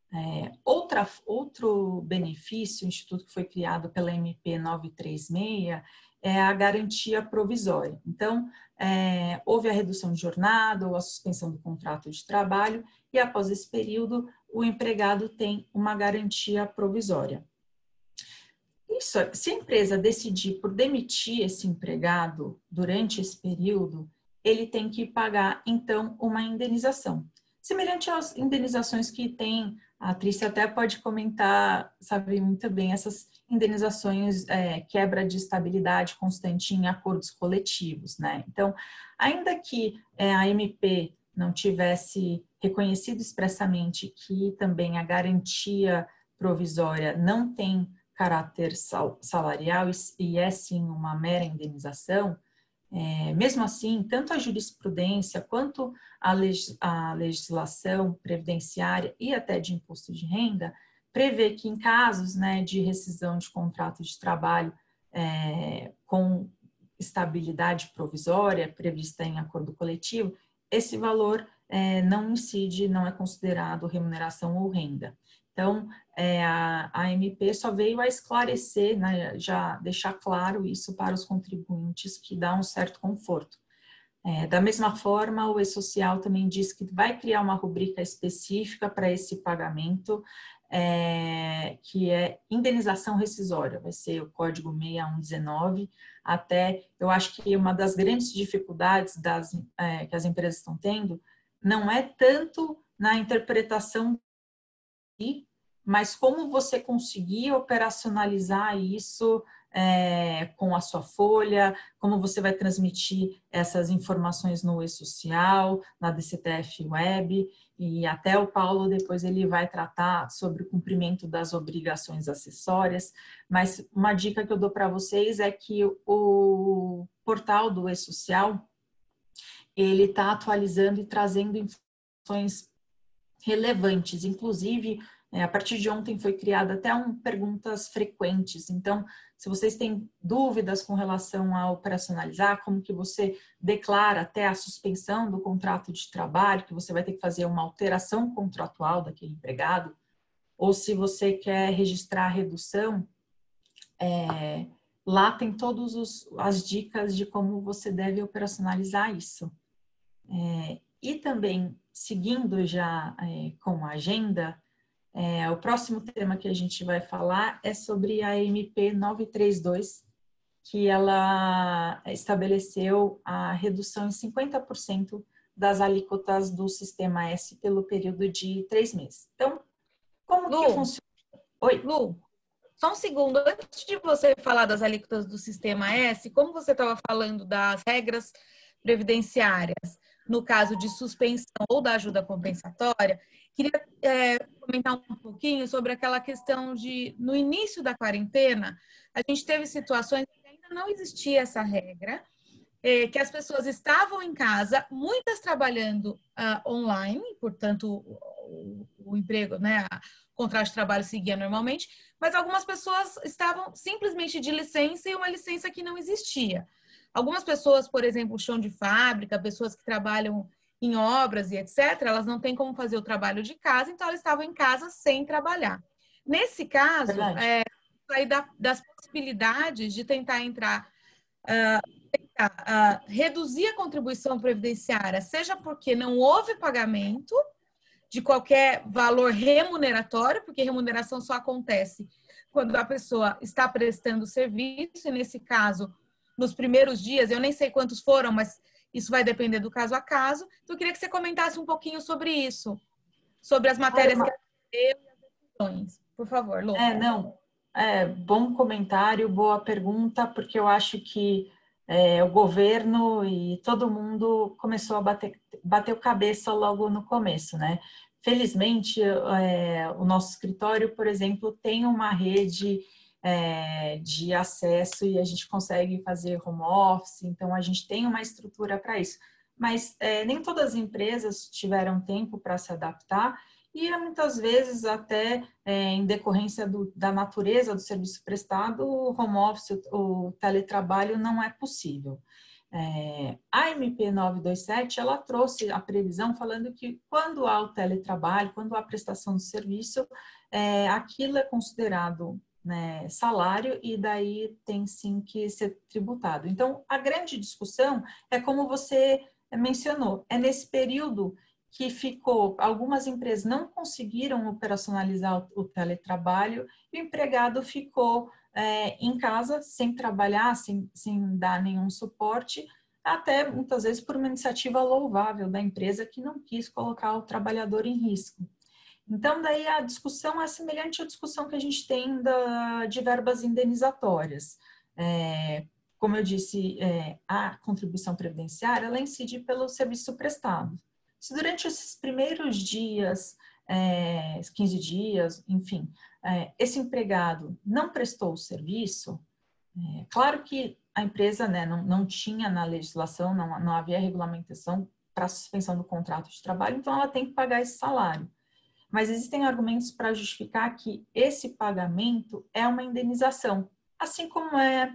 Outro benefício, instituto que foi criado pela MP 936, é a garantia provisória. Então, houve a redução de jornada ou a suspensão do contrato de trabalho e, após esse período, o empregado tem uma garantia provisória. Isso, se a empresa decidir por demitir esse empregado durante esse período, ele tem que pagar, então, uma indenização. Semelhante às indenizações que tem, a Trícia até pode comentar, sabe muito bem, essas indenizações, quebra de estabilidade constante em acordos coletivos, né? Então, ainda que a MP não tivesse reconhecido expressamente que também a garantia provisória não tem caráter salarial e é sim uma mera indenização, mesmo assim, tanto a jurisprudência quanto a legislação previdenciária e até de imposto de renda prevê que em casos, né, de rescisão de contrato de trabalho com estabilidade provisória prevista em acordo coletivo, esse valor não incide, não é considerado remuneração ou renda. Então, a MP só veio a esclarecer, né, já deixar claro isso para os contribuintes, que dá um certo conforto. Da mesma forma, o E-Social também diz que vai criar uma rubrica específica para esse pagamento, que é indenização rescisória, vai ser o código 6119. Até, eu acho que uma das grandes dificuldades que as empresas estão tendo não é tanto na interpretação, mas como você conseguir operacionalizar isso com a sua folha, como você vai transmitir essas informações no E-Social, na DCTF Web, e até o Paulo depois ele vai tratar sobre o cumprimento das obrigações acessórias, mas uma dica que eu dou para vocês é que o portal do E-Social, ele está atualizando e trazendo informações relevantes, inclusive a partir de ontem foi criada até perguntas frequentes. Então, se vocês têm dúvidas com relação a operacionalizar, como que você declara até a suspensão do contrato de trabalho, que você vai ter que fazer uma alteração contratual daquele empregado, ou se você quer registrar a redução, lá tem todas as dicas de como você deve operacionalizar isso. E também, seguindo já com a agenda, o próximo tema que a gente vai falar é sobre a MP 932, que ela estabeleceu a redução em 50% das alíquotas do Sistema S pelo período de 3 meses. Então, como que funciona? Lu, Só um segundo, antes de você falar das alíquotas do Sistema S, como você estava falando das regras previdenciárias, no caso de suspensão ou da ajuda compensatória, queria comentar um pouquinho sobre aquela questão de, no início da quarentena, a gente teve situações que ainda não existia essa regra, que as pessoas estavam em casa, muitas trabalhando online, portanto, o emprego, né, o contrato de trabalho seguia normalmente, mas algumas pessoas estavam simplesmente de licença e uma licença que não existia. Algumas pessoas, por exemplo, chão de fábrica, pessoas que trabalham em obras e etc., elas não têm como fazer o trabalho de casa, então elas estavam em casa sem trabalhar. Nesse caso, aí das possibilidades de tentar entrar, reduzir a contribuição previdenciária, seja porque não houve pagamento de qualquer valor remuneratório, porque remuneração só acontece quando a pessoa está prestando serviço, e nesse caso, nos primeiros dias, eu nem sei quantos foram, mas isso vai depender do caso a caso. Então, eu queria que você comentasse um pouquinho sobre isso, sobre as matérias que e as decisões. Por favor, Lu. Bom comentário, boa pergunta, porque eu acho que o governo e todo mundo começou a bater cabeça logo no começo, né? Felizmente, o nosso escritório, por exemplo, tem uma rede de acesso e a gente consegue fazer home office, então a gente tem uma estrutura para isso. Mas nem todas as empresas tiveram tempo para se adaptar e muitas vezes até em decorrência da natureza do serviço prestado, o home office, o teletrabalho não é possível. A MP 927, ela trouxe a previsão falando que quando há o teletrabalho, quando há a prestação de serviço, aquilo é considerado, né, salário e daí tem sim que ser tributado. Então, a grande discussão é como você mencionou, é nesse período que ficou, algumas empresas não conseguiram operacionalizar o teletrabalho e o empregado ficou em casa, sem trabalhar, sem dar nenhum suporte, até muitas vezes por uma iniciativa louvável da empresa que não quis colocar o trabalhador em risco. Então, daí a discussão é semelhante à discussão que a gente tem de verbas indenizatórias. Como eu disse, a contribuição previdenciária, ela incide pelo serviço prestado. Se durante esses primeiros dias, 15 dias, enfim, esse empregado não prestou o serviço, claro que a empresa, né, não tinha na legislação, não havia regulamentação para a suspensão do contrato de trabalho, então ela tem que pagar esse salário. Mas existem argumentos para justificar que esse pagamento é uma indenização, assim como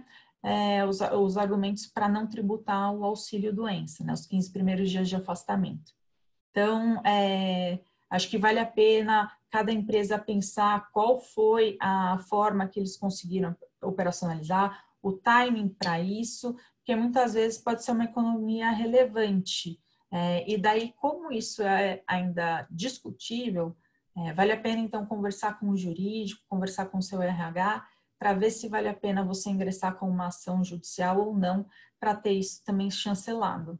os argumentos para não tributar o auxílio-doença, né, os 15 primeiros dias de afastamento. Então, acho que vale a pena cada empresa pensar qual foi a forma que eles conseguiram operacionalizar, o timing para isso, porque muitas vezes pode ser uma economia relevante. E daí, como isso é ainda discutível, vale a pena, então, conversar com o jurídico, conversar com o seu RH, para ver se vale a pena você ingressar com uma ação judicial ou não, para ter isso também chancelado.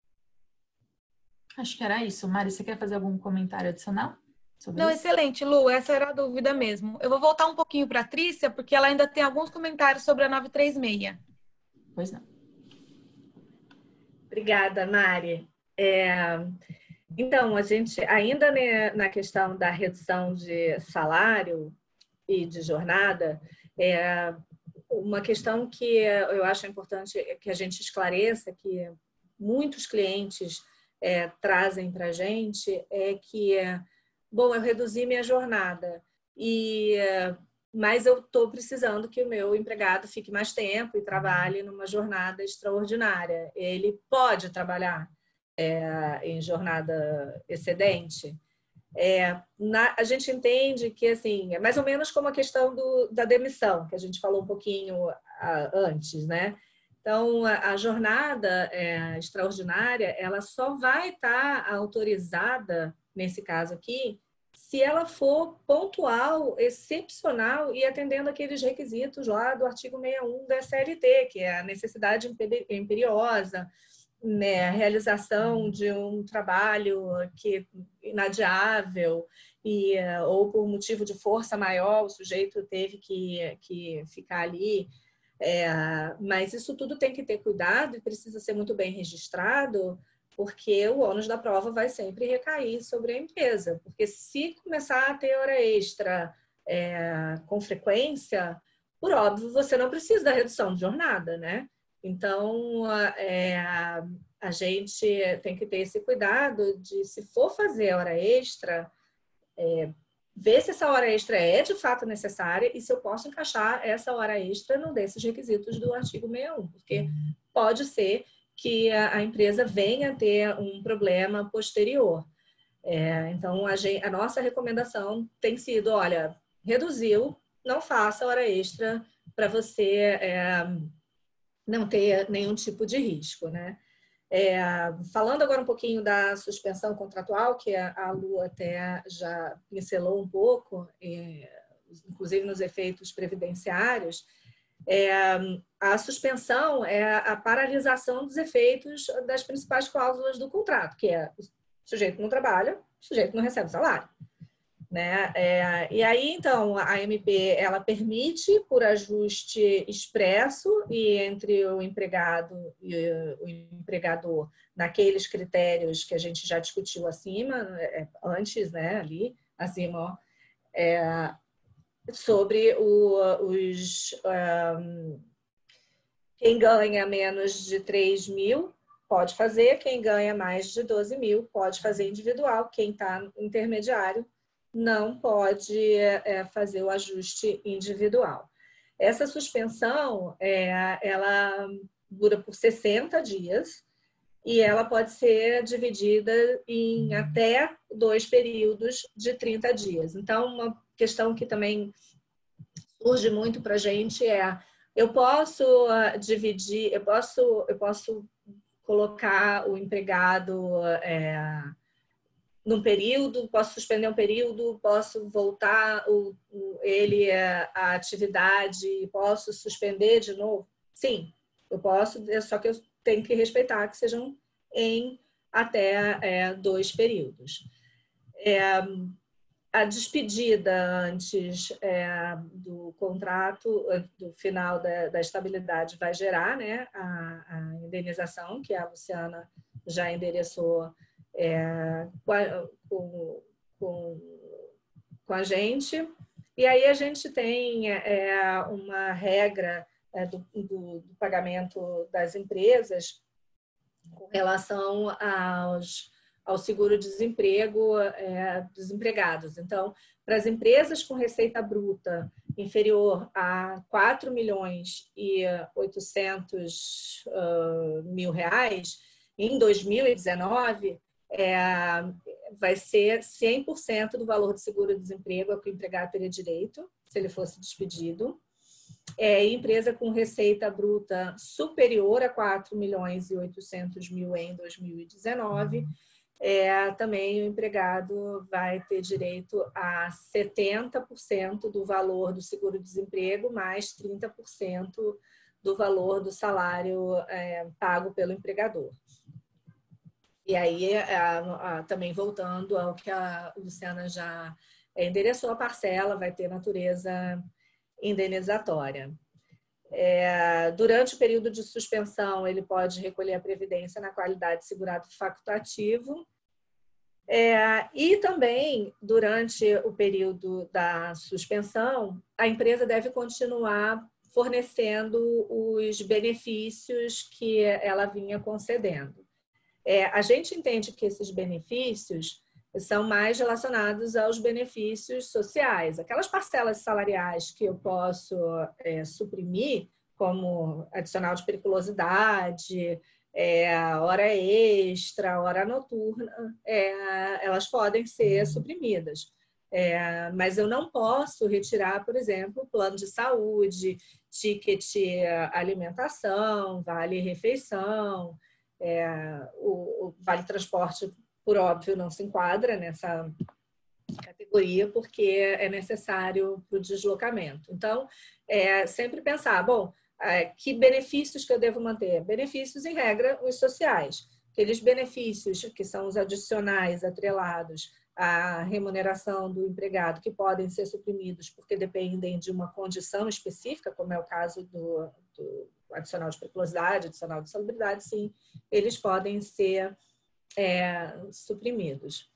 Acho que era isso. Mari, você quer fazer algum comentário adicional sobre Não, isso? excelente, Lu, essa era a dúvida mesmo. Eu vou voltar um pouquinho para a Trícia, porque ela ainda tem alguns comentários sobre a 936. Pois não. Obrigada, Mari. Então, a gente, ainda na questão da redução de salário e de jornada, uma questão que eu acho importante que a gente esclareça, que muitos clientes trazem para a gente, é que, bom, eu reduzi minha jornada, mas eu estou precisando que o meu empregado fique mais tempo e trabalhe numa jornada extraordinária. Ele pode trabalhar em jornada excedente? A gente entende que, assim, é mais ou menos como a questão da demissão, que a gente falou um pouquinho antes, né? Então, a jornada extraordinária, ela só vai estar autorizada, nesse caso aqui, se ela for pontual, excepcional e atendendo aqueles requisitos lá do artigo 61 da CLT, que é a necessidade imperiosa, né, a realização de um trabalho inadiável ou por motivo de força maior, o sujeito teve que ficar ali. Mas isso tudo tem que ter cuidado e precisa ser muito bem registrado, porque o ônus da prova vai sempre recair sobre a empresa. Porque se começar a ter hora extra com frequência, por óbvio, você não precisa da redução de jornada, né? Então, a gente tem que ter esse cuidado de, se for fazer hora extra, ver se essa hora extra é de fato necessária e se eu posso encaixar essa hora extra num desses requisitos do artigo 61, porque pode ser que a empresa venha a ter um problema posterior. Então, a nossa recomendação tem sido, olha, reduziu, não faça hora extra para você não ter nenhum tipo de risco, né? Falando agora um pouquinho da suspensão contratual, que a Lu até já pincelou um pouco, inclusive nos efeitos previdenciários, a suspensão é a paralisação dos efeitos das principais cláusulas do contrato, que é o sujeito não trabalha, o sujeito não recebe salário. Né? E aí, então, a MP ela permite, por ajuste expresso e entre o empregado e o empregador, naqueles critérios que a gente já discutiu antes, né, ali, acima, sobre quem ganha menos de 3 mil pode fazer, quem ganha mais de 12 mil pode fazer individual, quem está intermediário não pode fazer o ajuste individual. Essa suspensão, ela dura por 60 dias e ela pode ser dividida em até 2 períodos de 30 dias. Então, uma questão que também surge muito para a gente eu posso dividir, eu posso colocar o empregado num período, posso suspender um período, posso voltar ele à atividade, posso suspender de novo? Sim, eu posso, só que eu tenho que respeitar que sejam em até 2 períodos. A despedida antes do contrato, do final da estabilidade, vai gerar, né, a indenização, que a Luciana já endereçou com a gente. E aí a gente tem uma regra do pagamento das empresas com relação ao seguro-desemprego dos empregados. Então, para as empresas com receita bruta inferior a 4 milhões e 800 mil reais, em 2019, vai ser 100% do valor do seguro-desemprego ao que o empregado teria direito, se ele fosse despedido. Empresa com receita bruta superior a 4 milhões e 800 mil em 2019, também o empregado vai ter direito a 70% do valor do seguro-desemprego mais 30% do valor do salário pago pelo empregador. E aí, também voltando ao que a Luciana já endereçou, a parcela vai ter natureza indenizatória. Durante o período de suspensão, ele pode recolher a previdência na qualidade de segurado facultativo. E também, durante o período da suspensão, a empresa deve continuar fornecendo os benefícios que ela vinha concedendo. A gente entende que esses benefícios são mais relacionados aos benefícios sociais. Aquelas parcelas salariais que eu posso suprimir, como adicional de periculosidade, hora extra, hora noturna, elas podem ser suprimidas. Mas eu não posso retirar, por exemplo, plano de saúde, ticket alimentação, vale refeição, o vale transporte, por óbvio, não se enquadra nessa categoria porque é necessário para o deslocamento. Então, sempre pensar, bom, que benefícios que eu devo manter? Benefícios, em regra, os sociais. Aqueles benefícios que são os adicionais atrelados a remuneração do empregado, que podem ser suprimidos porque dependem de uma condição específica, como é o caso do adicional de periculosidade, adicional de salubridade, sim, eles podem ser suprimidos.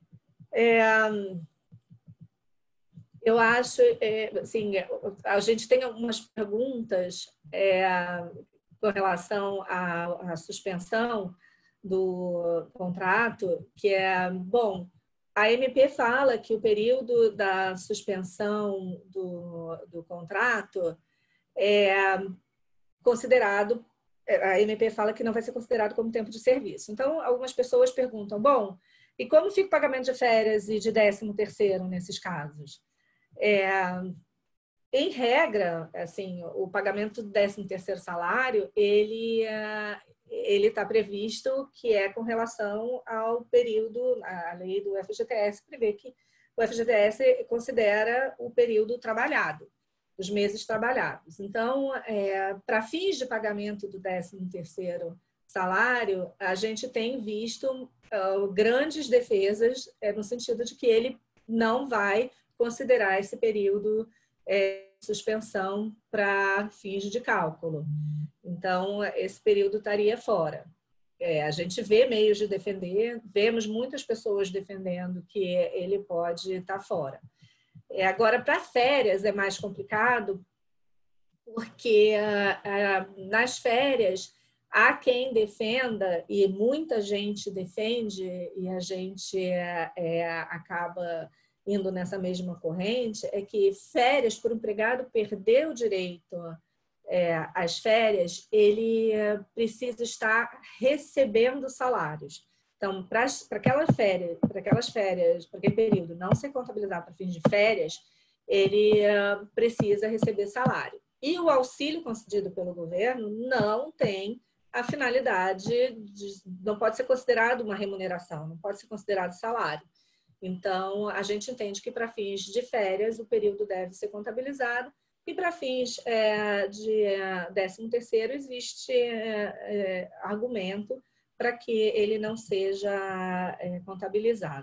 Eu acho, assim, a gente tem algumas perguntas com relação à suspensão do contrato, que bom, a MP fala que o período da suspensão do contrato é considerado, a MP fala que não vai ser considerado como tempo de serviço. Então, algumas pessoas perguntam, bom, e como fica o pagamento de férias e de 13º nesses casos? Em regra, assim, o pagamento do 13º salário, ele está previsto que é com relação ao período, a lei do FGTS prevê que o FGTS considera o período trabalhado, os meses trabalhados. Então, para fins de pagamento do 13º salário, a gente tem visto grandes defesas no sentido de que ele não vai considerar esse período de suspensão para fins de cálculo. Então, esse período estaria fora. A gente vê meios de defender, vemos muitas pessoas defendendo que ele pode estar fora. Agora, para férias é mais complicado, porque nas férias há quem defenda, e muita gente defende, e a gente acaba indo nessa mesma corrente, é que férias, por empregado perder o direito às férias, ele precisa estar recebendo salários. Então, para aquelas férias, para aquele período não ser contabilizado para fins de férias, ele precisa receber salário. E o auxílio concedido pelo governo não tem a finalidade não pode ser considerado uma remuneração, não pode ser considerado salário. Então, a gente entende que para fins de férias o período deve ser contabilizado e para fins de 13º existe argumento para que ele não seja contabilizado.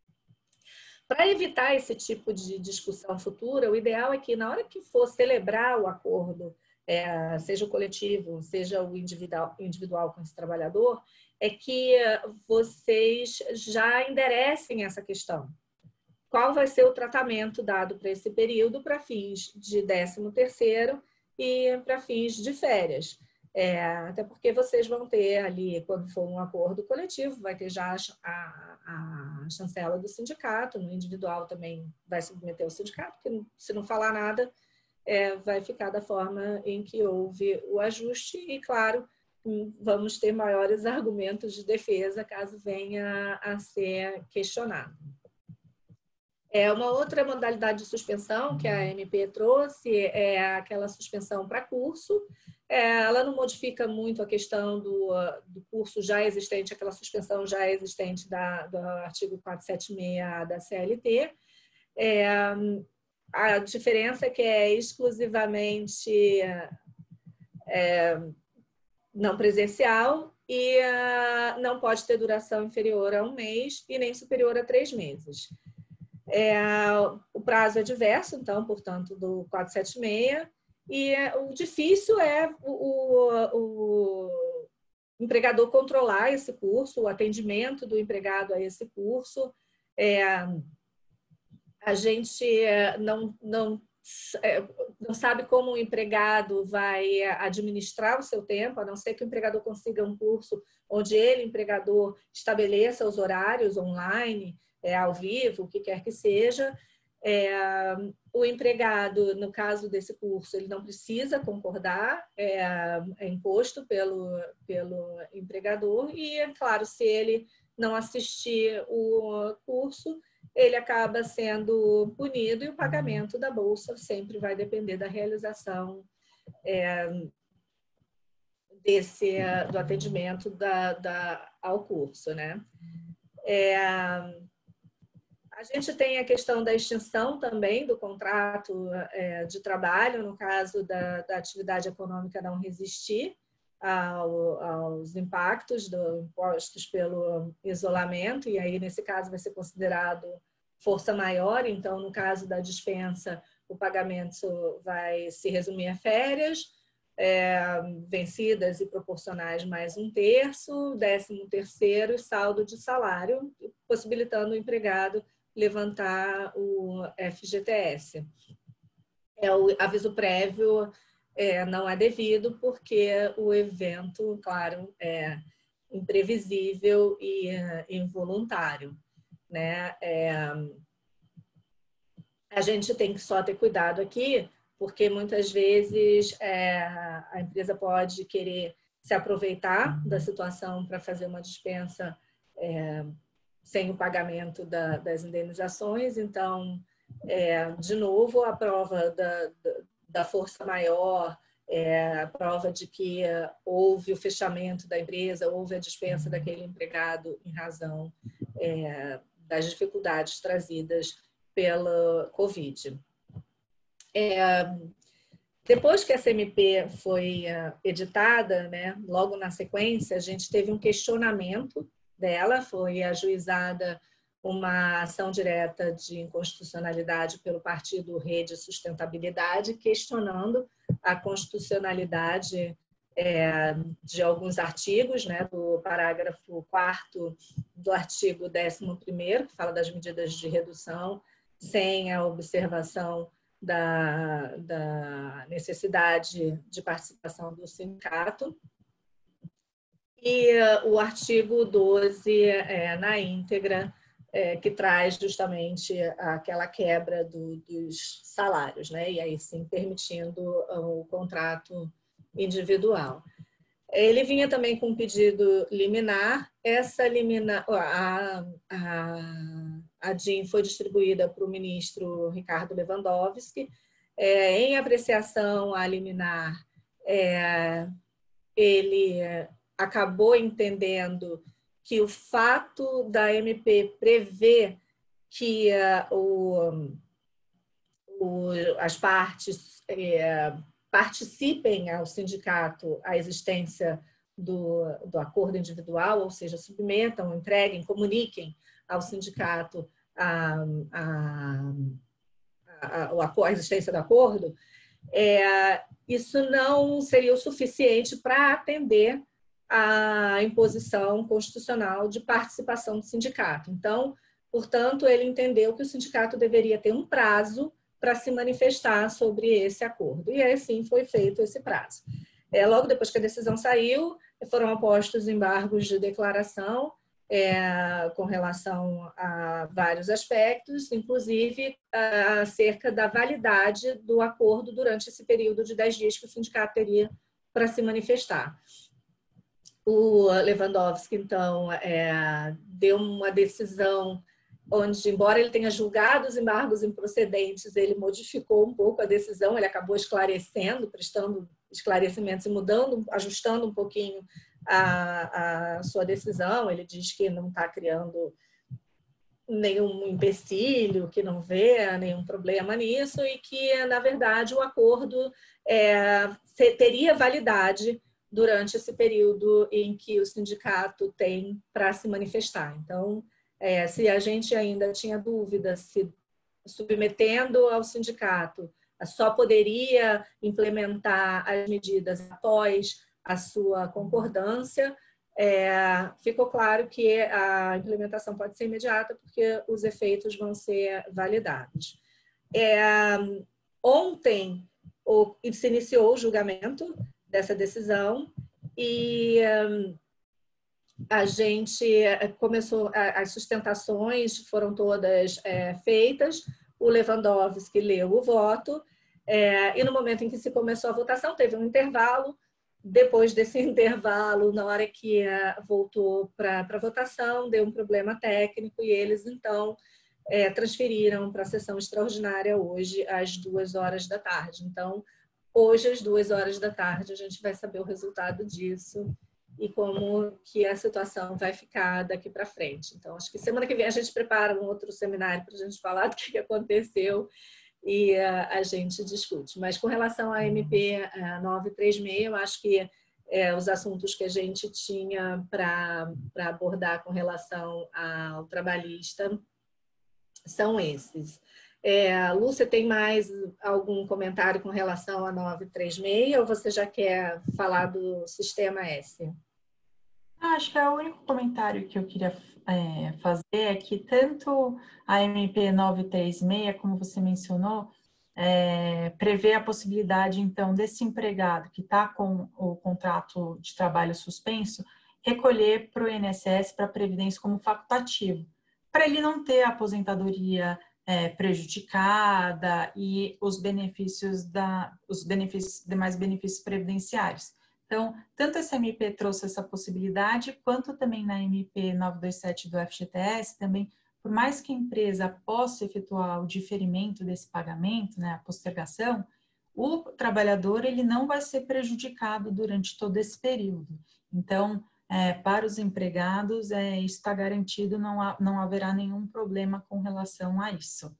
Para evitar esse tipo de discussão futura, o ideal é que na hora que for celebrar o acordo, seja o coletivo, seja o individual com esse trabalhador, é que vocês já enderecem essa questão. Qual vai ser o tratamento dado para esse período para fins de 13º e para fins de férias? Até porque vocês vão ter ali, quando for um acordo coletivo, vai ter já a chancela do sindicato, no individual também vai submeter ao sindicato, porque se não falar nada, vai ficar da forma em que houve o ajuste e, claro, vamos ter maiores argumentos de defesa caso venha a ser questionado. Uma outra modalidade de suspensão que a MP trouxe é aquela suspensão para curso. Ela não modifica muito a questão do curso já existente, aquela suspensão já existente do artigo 476 da CLT. A diferença é que é exclusivamente não presencial e não pode ter duração inferior a 1 mês e nem superior a 3 meses. O prazo é diverso, então, portanto, do 476, e o difícil é o empregador controlar esse curso, o atendimento do empregado a esse curso. A gente não sabe como o empregado vai administrar o seu tempo, a não ser que o empregador consiga um curso onde ele, empregador, estabeleça os horários online, ao vivo, o que quer que seja. O empregado, no caso desse curso, ele não precisa concordar, é imposto pelo empregador e, é claro, se ele não assistir o curso, ele acaba sendo punido e o pagamento da bolsa sempre vai depender da realização do atendimento ao curso, né? A gente tem a questão da extinção também do contrato de trabalho, no caso da atividade econômica não resistir. aos impactos impostos pelo isolamento, e aí, nesse caso, vai ser considerado força maior. Então, no caso da dispensa, o pagamento vai se resumir a férias, vencidas e proporcionais mais 1/3, 13º e saldo de salário, possibilitando o empregado levantar o FGTS. O aviso prévio não é devido, porque o evento, claro, é imprevisível e involuntário, né? A gente tem que só ter cuidado aqui, porque muitas vezes a empresa pode querer se aproveitar da situação para fazer uma dispensa sem o pagamento das indenizações. Então, de novo, a prova da força maior, a prova de que houve o fechamento da empresa, houve a dispensa daquele empregado em razão das dificuldades trazidas pela Covid. Depois que essa MP foi editada, né, logo na sequência, a gente teve um questionamento dela, foi ajuizada uma ação direta de inconstitucionalidade pelo partido Rede Sustentabilidade, questionando a constitucionalidade de alguns artigos, né, do parágrafo 4º do artigo 11º, que fala das medidas de redução, sem a observação da necessidade de participação do sindicato, e o artigo 12 na íntegra, que traz justamente aquela quebra dos salários, né? E aí sim permitindo o contrato individual. Ele vinha também com um pedido liminar. Essa liminar, a DIN foi distribuída para o ministro Ricardo Lewandowski. Em apreciação à liminar, ele acabou entendendo que o fato da MP prever que as partes participem ao sindicato a existência do acordo individual, ou seja, submetam, entreguem, comuniquem ao sindicato a existência do acordo, isso não seria o suficiente para atender a imposição constitucional de participação do sindicato. Então, portanto, ele entendeu que o sindicato deveria ter um prazo para se manifestar sobre esse acordo. E assim foi feito esse prazo. Logo depois que a decisão saiu, foram postos embargos de declaração com relação a vários aspectos, inclusive acerca da validade do acordo durante esse período de 10 dias que o sindicato teria para se manifestar. O Lewandowski, então, deu uma decisão onde, embora ele tenha julgado os embargos improcedentes, ele modificou um pouco a decisão, ele acabou esclarecendo, prestando esclarecimentos e mudando, ajustando um pouquinho a sua decisão. Ele diz que não está criando nenhum empecilho, que não vê nenhum problema nisso e que, na verdade, o acordo teria validade durante esse período em que o sindicato tem para se manifestar. Então, se a gente ainda tinha dúvida se submetendo ao sindicato só poderia implementar as medidas após a sua concordância, ficou claro que a implementação pode ser imediata porque os efeitos vão ser validados. Ontem se iniciou o julgamento dessa decisão e a gente começou, as sustentações foram todas feitas, o Lewandowski leu o voto e no momento em que se começou a votação teve um intervalo. Depois desse intervalo, na hora que voltou para a votação, deu um problema técnico e eles então transferiram para a sessão extraordinária hoje às 14h. Então, hoje, às 14h, a gente vai saber o resultado disso e como que a situação vai ficar daqui para frente. Então, acho que semana que vem a gente prepara um outro seminário para a gente falar do que aconteceu e a gente discute. Mas com relação à MP 936, eu acho que os assuntos que a gente tinha para abordar com relação ao trabalhista são esses. Lúcia, tem mais algum comentário com relação a 936 ou você já quer falar do Sistema S? Acho que o único comentário que eu queria fazer é que tanto a MP 936, como você mencionou, prevê a possibilidade, então, desse empregado que está com o contrato de trabalho suspenso, recolher para o INSS, para a Previdência, como facultativo, para ele não ter a aposentadoria prejudicada e os demais benefícios previdenciários. Então, tanto essa MP trouxe essa possibilidade, quanto também na MP 927 do FGTS, também, por mais que a empresa possa efetuar o diferimento desse pagamento, né, a postergação, o trabalhador ele não vai ser prejudicado durante todo esse período. Então, para os empregados, isso está garantido, não haverá nenhum problema com relação a isso.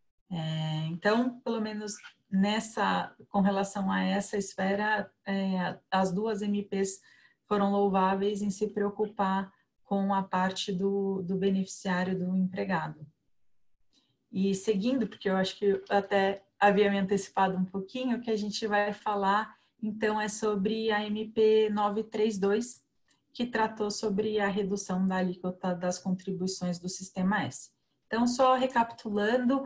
Então, pelo menos com relação a essa esfera, as duas MPs foram louváveis em se preocupar com a parte do beneficiário do empregado. E seguindo, porque eu acho que eu até havia me antecipado um pouquinho, o que a gente vai falar, então, é sobre a MP 932, que tratou sobre a redução da alíquota das contribuições do Sistema S. Então, só recapitulando,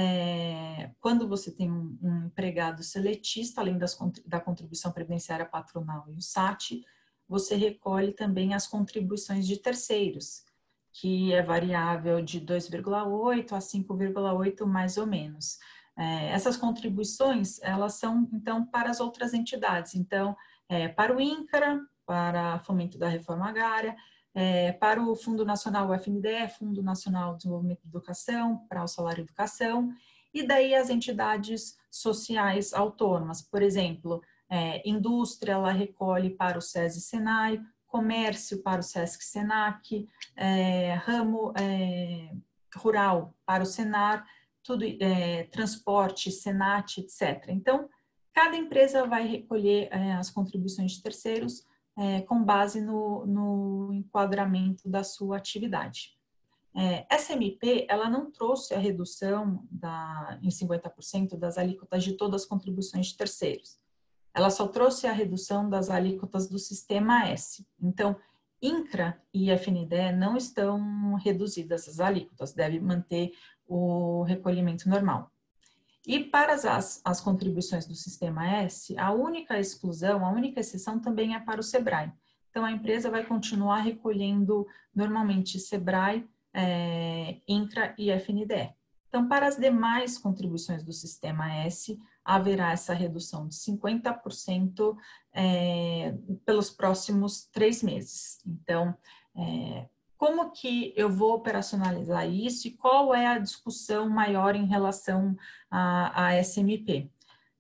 quando você tem um empregado seletista, além da contribuição previdenciária patronal e o SAT, você recolhe também as contribuições de terceiros, que é variável de 2,8 a 5,8 mais ou menos. Essas contribuições, elas são, então, para as outras entidades. Então, para o INCRA, para Fomento da Reforma Agrária, para o Fundo Nacional, o FNDE, Fundo Nacional de Desenvolvimento de Educação, para o Salário Educação, e daí as entidades sociais autônomas, por exemplo, indústria, ela recolhe para o SESI Senai, comércio para o SESC Senac, ramo rural para o Senar, tudo, transporte, Senat, etc. Então, cada empresa vai recolher as contribuições de terceiros com base no enquadramento da sua atividade. Essa MP, ela não trouxe a redução em 50% das alíquotas de todas as contribuições de terceiros. Ela só trouxe a redução das alíquotas do Sistema S. Então, INCRA e FNDE não estão reduzidas as alíquotas, deve manter o recolhimento normal. E para as contribuições do Sistema S, a única exclusão, a única exceção também é para o SEBRAE. Então, a empresa vai continuar recolhendo normalmente SEBRAE, INCRA e FNDE. Então, para as demais contribuições do Sistema S, haverá essa redução de 50% pelos próximos 3 meses. Então, como que eu vou operacionalizar isso e qual é a discussão maior em relação a SMP?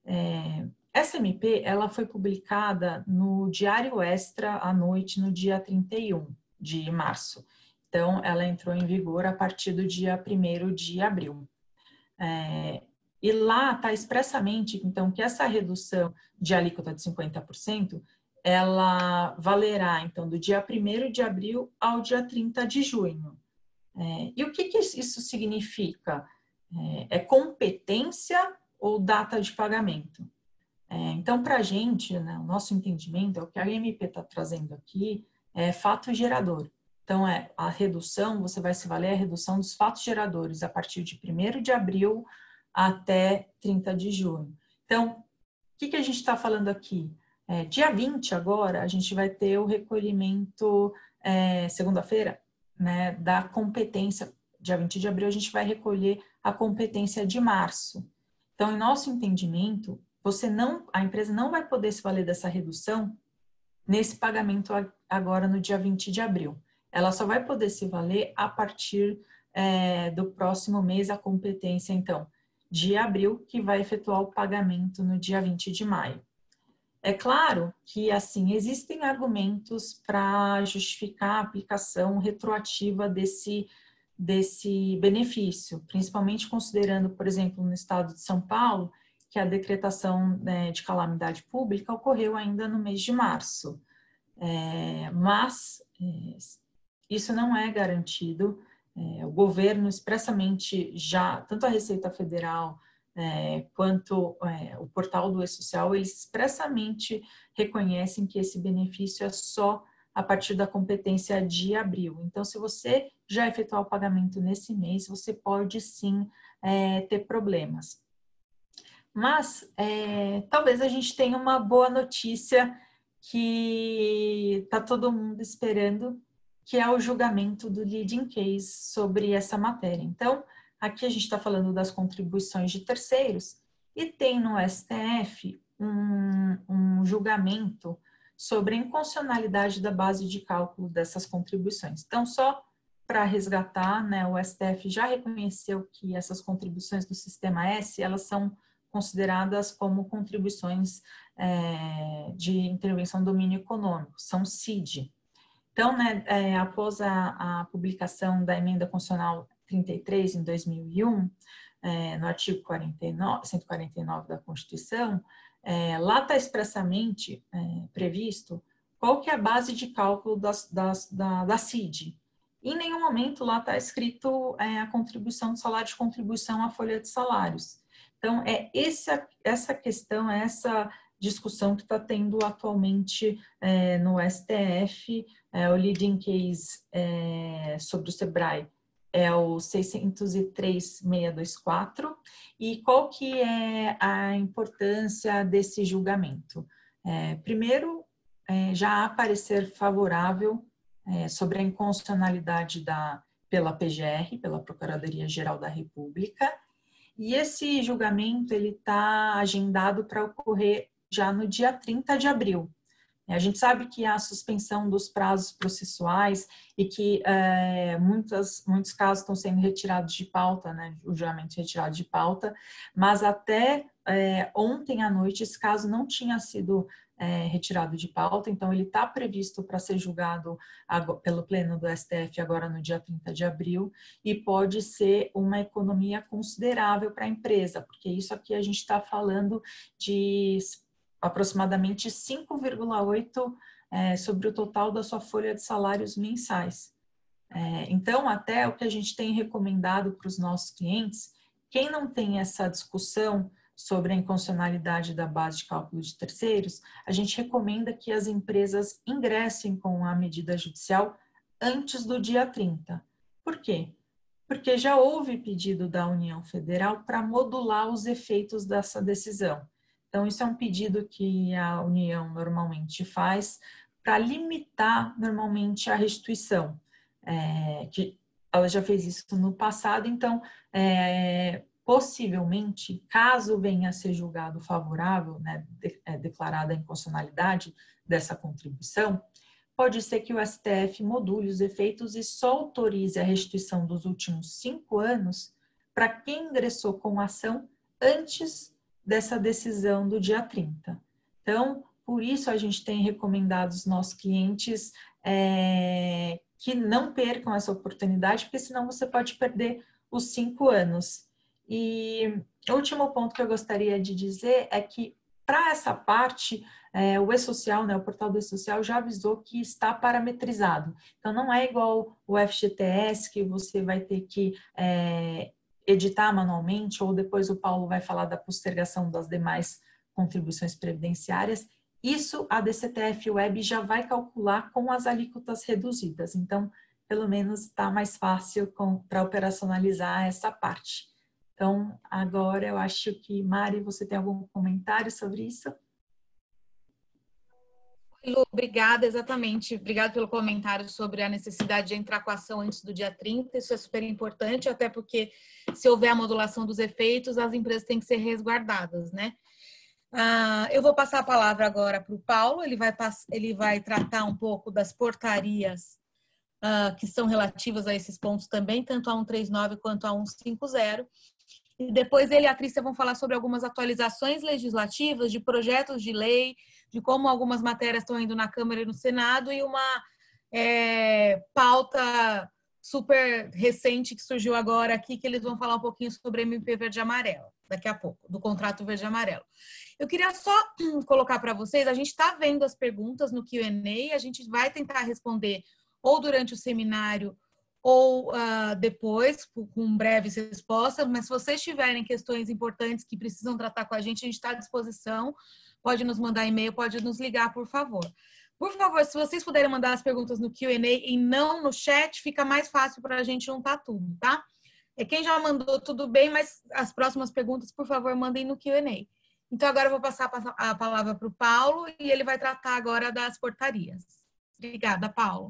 Essa MP, ela foi publicada no Diário Extra à noite, no dia 31 de março. Então, ela entrou em vigor a partir do dia 1º de abril. E lá está expressamente, então, que essa redução de alíquota de 50%, ela valerá, então, do dia 1º de abril ao dia 30 de junho. E o que isso significa? É competência ou data de pagamento? Então, para a gente, né, o nosso entendimento, o que a MP está trazendo aqui, é fato gerador. Então, a redução, você vai se valer a redução dos fatos geradores a partir de 1º de abril até 30 de junho. Então, o que a gente está falando aqui? Dia 20 agora, a gente vai ter o recolhimento, segunda-feira, né, da competência. Dia 20 de abril, a gente vai recolher a competência de março. Então, em nosso entendimento, a empresa não vai poder se valer dessa redução nesse pagamento agora no dia 20 de abril. Ela só vai poder se valer a partir do próximo mês, a competência, então, de abril, que vai efetuar o pagamento no dia 20 de maio. É claro que, assim, existem argumentos para justificar a aplicação retroativa desse benefício, principalmente considerando, por exemplo, no estado de São Paulo, que a decretação, né, de calamidade pública ocorreu ainda no mês de março. Mas isso não é garantido. O governo expressamente já, tanto a Receita Federal quanto o portal do E-Social, eles expressamente reconhecem que esse benefício é só a partir da competência de abril. Então, se você já efetuar o pagamento nesse mês, você pode sim ter problemas. Mas talvez a gente tenha uma boa notícia que está todo mundo esperando, que é o julgamento do leading case sobre essa matéria. Então, aqui a gente está falando das contribuições de terceiros e tem no STF um julgamento sobre a inconstitucionalidade da base de cálculo dessas contribuições. Então, só para resgatar, né, o STF já reconheceu que essas contribuições do Sistema S, elas são consideradas como contribuições de intervenção do domínio econômico, são CID. Então, né, após a publicação da Emenda Constitucional 33, em 2001, no artigo 149 da Constituição, lá está expressamente previsto qual que é a base de cálculo da CID. Em nenhum momento lá está escrito a contribuição do salário de contribuição à folha de salários. Então, essa questão, essa discussão que está tendo atualmente no STF, o leading case sobre o SEBRAE é o 603.624, e qual que é a importância desse julgamento? Primeiro, já há parecer favorável sobre a inconstitucionalidade pela PGR, pela Procuradoria-Geral da República, e esse julgamento ele está agendado para ocorrer já no dia 30 de abril. A gente sabe que há a suspensão dos prazos processuais e que muitos casos estão sendo retirados de pauta, né, o julgamento retirado de pauta, mas até ontem à noite esse caso não tinha sido retirado de pauta, então ele está previsto para ser julgado pelo Pleno do STF agora no dia 30 de abril e pode ser uma economia considerável para a empresa, porque isso aqui a gente está falando de aproximadamente 5,8 sobre o total da sua folha de salários mensais. Então, até o que a gente tem recomendado para os nossos clientes, quem não tem essa discussão sobre a inconstitucionalidade da base de cálculo de terceiros, a gente recomenda que as empresas ingressem com a medida judicial antes do dia 30. Por quê? Porque já houve pedido da União Federal para modular os efeitos dessa decisão. Então, isso é um pedido que a União normalmente faz para limitar normalmente a restituição, que ela já fez isso no passado, então, possivelmente, caso venha a ser julgado favorável, né, declarada a inconstitucionalidade dessa contribuição, pode ser que o STF module os efeitos e só autorize a restituição dos últimos 5 anos para quem ingressou com a ação antes dessa decisão do dia 30. Então, por isso a gente tem recomendado aos nossos clientes que não percam essa oportunidade, porque senão você pode perder os 5 anos. E o último ponto que eu gostaria de dizer é que, para essa parte, o E-Social, né, o portal do E-Social já avisou que está parametrizado. Então, não é igual o FGTS, que você vai ter que editar manualmente, ou depois o Paulo vai falar da postergação das demais contribuições previdenciárias. Isso a DCTF Web já vai calcular com as alíquotas reduzidas. Então, pelo menos está mais fácil para operacionalizar essa parte. Então, agora eu acho que, Mari, você tem algum comentário sobre isso? Lu, obrigada, exatamente. Obrigada pelo comentário sobre a necessidade de entrar com a ação antes do dia 30. Isso é super importante, até porque se houver a modulação dos efeitos, as empresas têm que ser resguardadas, né? Eu vou passar a palavra agora para o Paulo, ele vai tratar um pouco das portarias que são relativas a esses pontos também, tanto a 139 quanto a 150. E depois ele e a Trícia vão falar sobre algumas atualizações legislativas, de projetos de lei, de como algumas matérias estão indo na Câmara e no Senado, e uma pauta super recente que surgiu agora aqui, que eles vão falar um pouquinho sobre MP Verde e Amarelo. daqui a pouco, do contrato verde e amarelo. Eu queria só colocar para vocês, a gente está vendo as perguntas no Q&A, a gente vai tentar responder ou durante o seminário ou depois, com breves respostas, mas se vocês tiverem questões importantes que precisam tratar com a gente está à disposição, pode nos mandar e-mail, pode nos ligar, por favor. Por favor, se vocês puderem mandar as perguntas no Q&A e não no chat, fica mais fácil para a gente juntar tudo, tá? Quem já mandou, tudo bem, mas as próximas perguntas, por favor, mandem no Q&A. Então, agora eu vou passar a palavra para o Paulo e ele vai tratar agora das portarias. Obrigada, Paulo.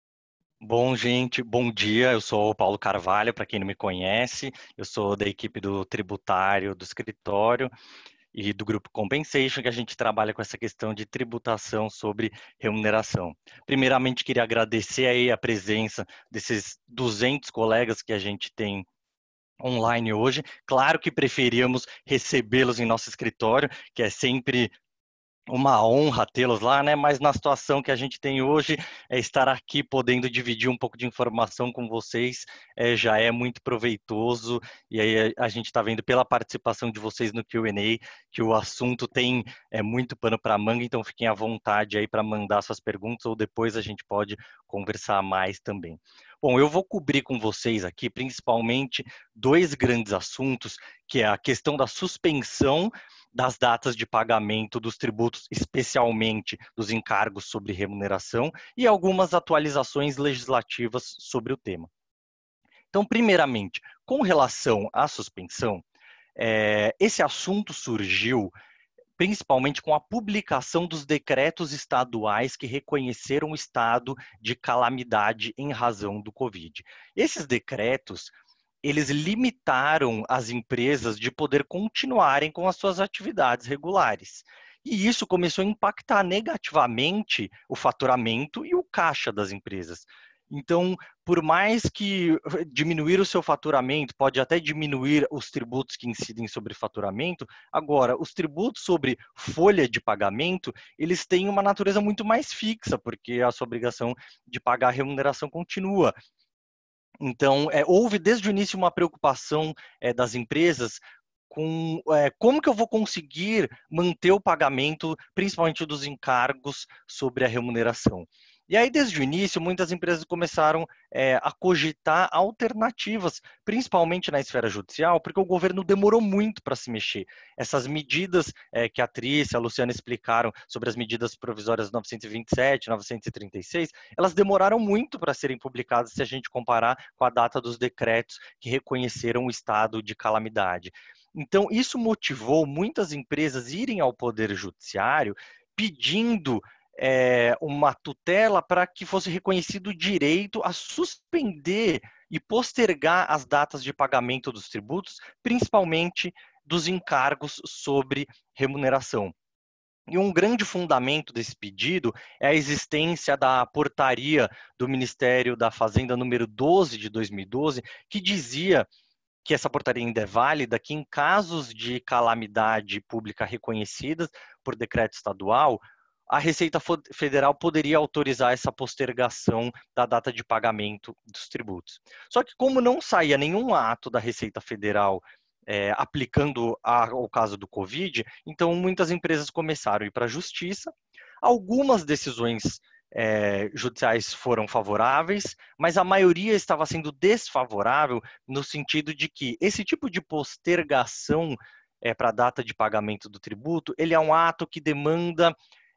Bom, gente, bom dia. Eu sou o Paulo Carvalho, para quem não me conhece. Eu sou da equipe do tributário do escritório e do grupo Compensation, que a gente trabalha com essa questão de tributação sobre remuneração. Primeiramente, queria agradecer aí a presença desses 200 colegas que a gente tem online hoje. Claro que preferíamos recebê-los em nosso escritório, que é sempre uma honra tê-los lá, né? Mas na situação que a gente tem hoje, estar aqui podendo dividir um pouco de informação com vocês já é muito proveitoso. E aí a gente está vendo pela participação de vocês no Q&A que o assunto tem muito pano para manga, então fiquem à vontade aí para mandar suas perguntas ou depois a gente pode conversar mais também. Bom, eu vou cobrir com vocês aqui principalmente 2 grandes assuntos, que é a questão da suspensão das datas de pagamento dos tributos, especialmente dos encargos sobre remuneração, e algumas atualizações legislativas sobre o tema. Então, primeiramente, com relação à suspensão, esse assunto surgiu principalmente com a publicação dos decretos estaduais que reconheceram o estado de calamidade em razão do Covid. Esses decretos, eles limitaram as empresas de poder continuarem com as suas atividades regulares. E isso começou a impactar negativamente o faturamento e o caixa das empresas. Então, por mais que diminuir o seu faturamento, pode até diminuir os tributos que incidem sobre faturamento, agora, os tributos sobre folha de pagamento, eles têm uma natureza muito mais fixa, porque a sua obrigação de pagar a remuneração continua. Então, houve desde o início uma preocupação das empresas com como que eu vou conseguir manter o pagamento, principalmente dos encargos sobre a remuneração. E aí, desde o início, muitas empresas começaram a cogitar alternativas, principalmente na esfera judicial, porque o governo demorou muito para se mexer. Essas medidas que a Trícia e a Luciana explicaram sobre as medidas provisórias 927, 936, elas demoraram muito para serem publicadas se a gente comparar com a data dos decretos que reconheceram o estado de calamidade. Então, isso motivou muitas empresas a irem ao Poder Judiciário pedindo uma tutela para que fosse reconhecido o direito a suspender e postergar as datas de pagamento dos tributos, principalmente dos encargos sobre remuneração. E um grande fundamento desse pedido é a existência da portaria do Ministério da Fazenda número 12 de 2012, que dizia que essa portaria ainda é válida, que em casos de calamidade pública reconhecidas por decreto estadual, a Receita Federal poderia autorizar essa postergação da data de pagamento dos tributos. Só que como não saía nenhum ato da Receita Federal aplicando ao caso do Covid, então muitas empresas começaram a ir para a Justiça. Algumas decisões judiciais foram favoráveis, mas a maioria estava sendo desfavorável no sentido de que esse tipo de postergação para a data de pagamento do tributo, ele é um ato que demanda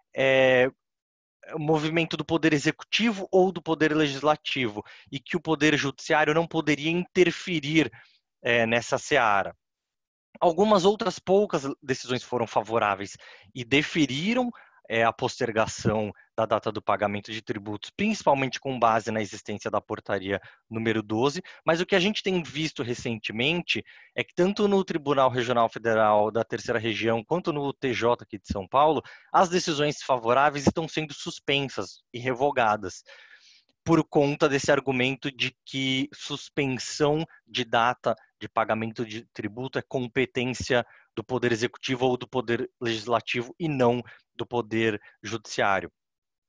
o movimento do Poder Executivo ou do Poder Legislativo, e que o Poder Judiciário não poderia interferir nessa seara. Algumas outras poucas decisões foram favoráveis e deferiram a postergação da data do pagamento de tributos, principalmente com base na existência da portaria número 12, mas o que a gente tem visto recentemente é que tanto no Tribunal Regional Federal da Terceira Região, quanto no TJ aqui de São Paulo, as decisões favoráveis estão sendo suspensas e revogadas, por conta desse argumento de que suspensão de data de pagamento de tributo é competência do Poder Executivo ou do Poder Legislativo e não do Poder Judiciário.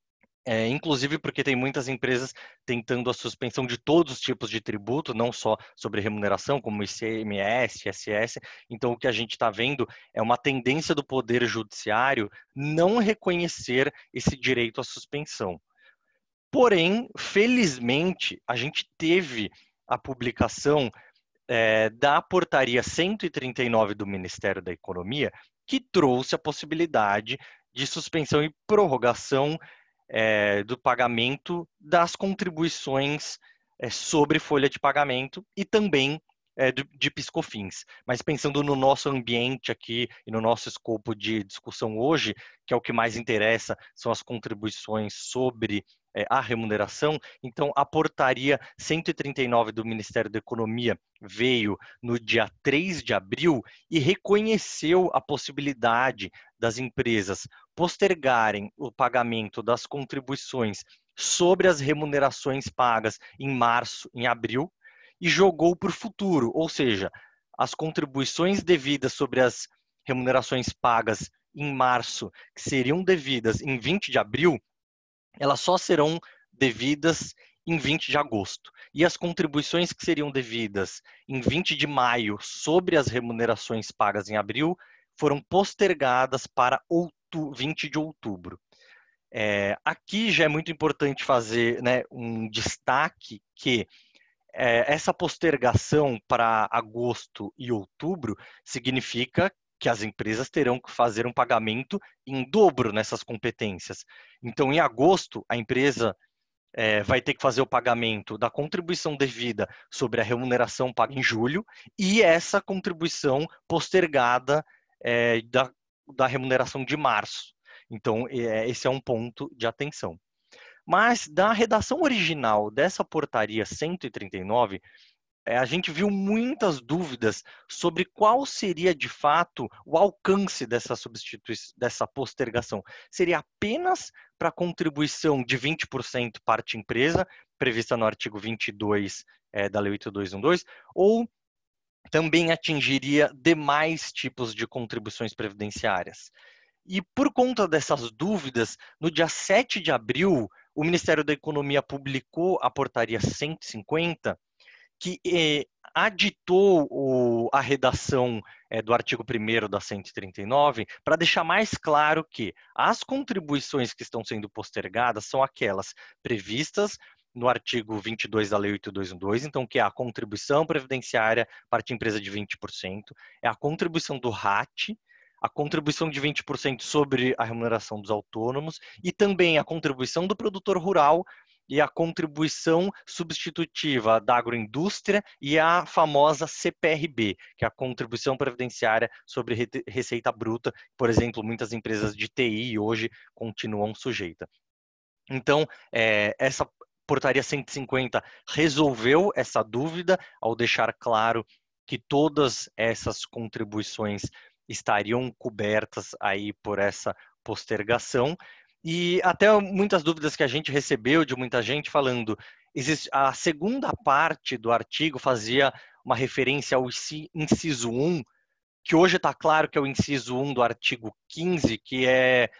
Inclusive porque tem muitas empresas tentando a suspensão de todos os tipos de tributo, não só sobre remuneração, como ICMS, ISS. Então, o que a gente está vendo é uma tendência do Poder Judiciário não reconhecer esse direito à suspensão. Porém, felizmente, a gente teve a publicação da portaria 139 do Ministério da Economia, que trouxe a possibilidade de suspensão e prorrogação do pagamento das contribuições sobre folha de pagamento e também de PiscoFins. Mas pensando no nosso ambiente aqui e no nosso escopo de discussão hoje, que é o que mais interessa, são as contribuições sobre a remuneração. Então, a portaria 139 do Ministério da Economia veio no dia 3 de abril e reconheceu a possibilidade das empresas postergarem o pagamento das contribuições sobre as remunerações pagas em março, em abril, e jogou para o futuro, ou seja, as contribuições devidas sobre as remunerações pagas em março, que seriam devidas em 20 de abril, elas só serão devidas em 20 de agosto. E as contribuições que seriam devidas em 20 de maio sobre as remunerações pagas em abril foram postergadas para 20 de outubro. Aqui já é muito importante fazer, né, um destaque que essa postergação para agosto e outubro significa que as empresas terão que fazer um pagamento em dobro nessas competências. Então, em agosto, a empresa vai ter que fazer o pagamento da contribuição devida sobre a remuneração paga em julho e essa contribuição postergada da remuneração de março. Então, esse é um ponto de atenção. Mas, da redação original dessa portaria 139, a gente viu muitas dúvidas sobre qual seria, de fato, o alcance dessa postergação. Seria apenas para a contribuição de 20% parte empresa, prevista no artigo 22 da Lei 8212, ou também atingiria demais tipos de contribuições previdenciárias? E por conta dessas dúvidas, no dia 7 de abril, o Ministério da Economia publicou a portaria 150, que aditou a redação do artigo 1º da 139 para deixar mais claro que as contribuições que estão sendo postergadas são aquelas previstas no artigo 22 da Lei 8212, então que é a contribuição previdenciária parte empresa de 20%, é a contribuição do RAT, a contribuição de 20% sobre a remuneração dos autônomos e também a contribuição do produtor rural e a contribuição substitutiva da agroindústria e a famosa CPRB, que é a contribuição previdenciária sobre receita bruta. Por exemplo, muitas empresas de TI hoje continuam sujeitas. Então, essa portaria 150 resolveu essa dúvida ao deixar claro que todas essas contribuições estariam cobertas aí por essa postergação. E até muitas dúvidas que a gente recebeu de muita gente falando, a segunda parte do artigo fazia uma referência ao inciso 1, que hoje está claro que é o inciso 1 do artigo 15, que é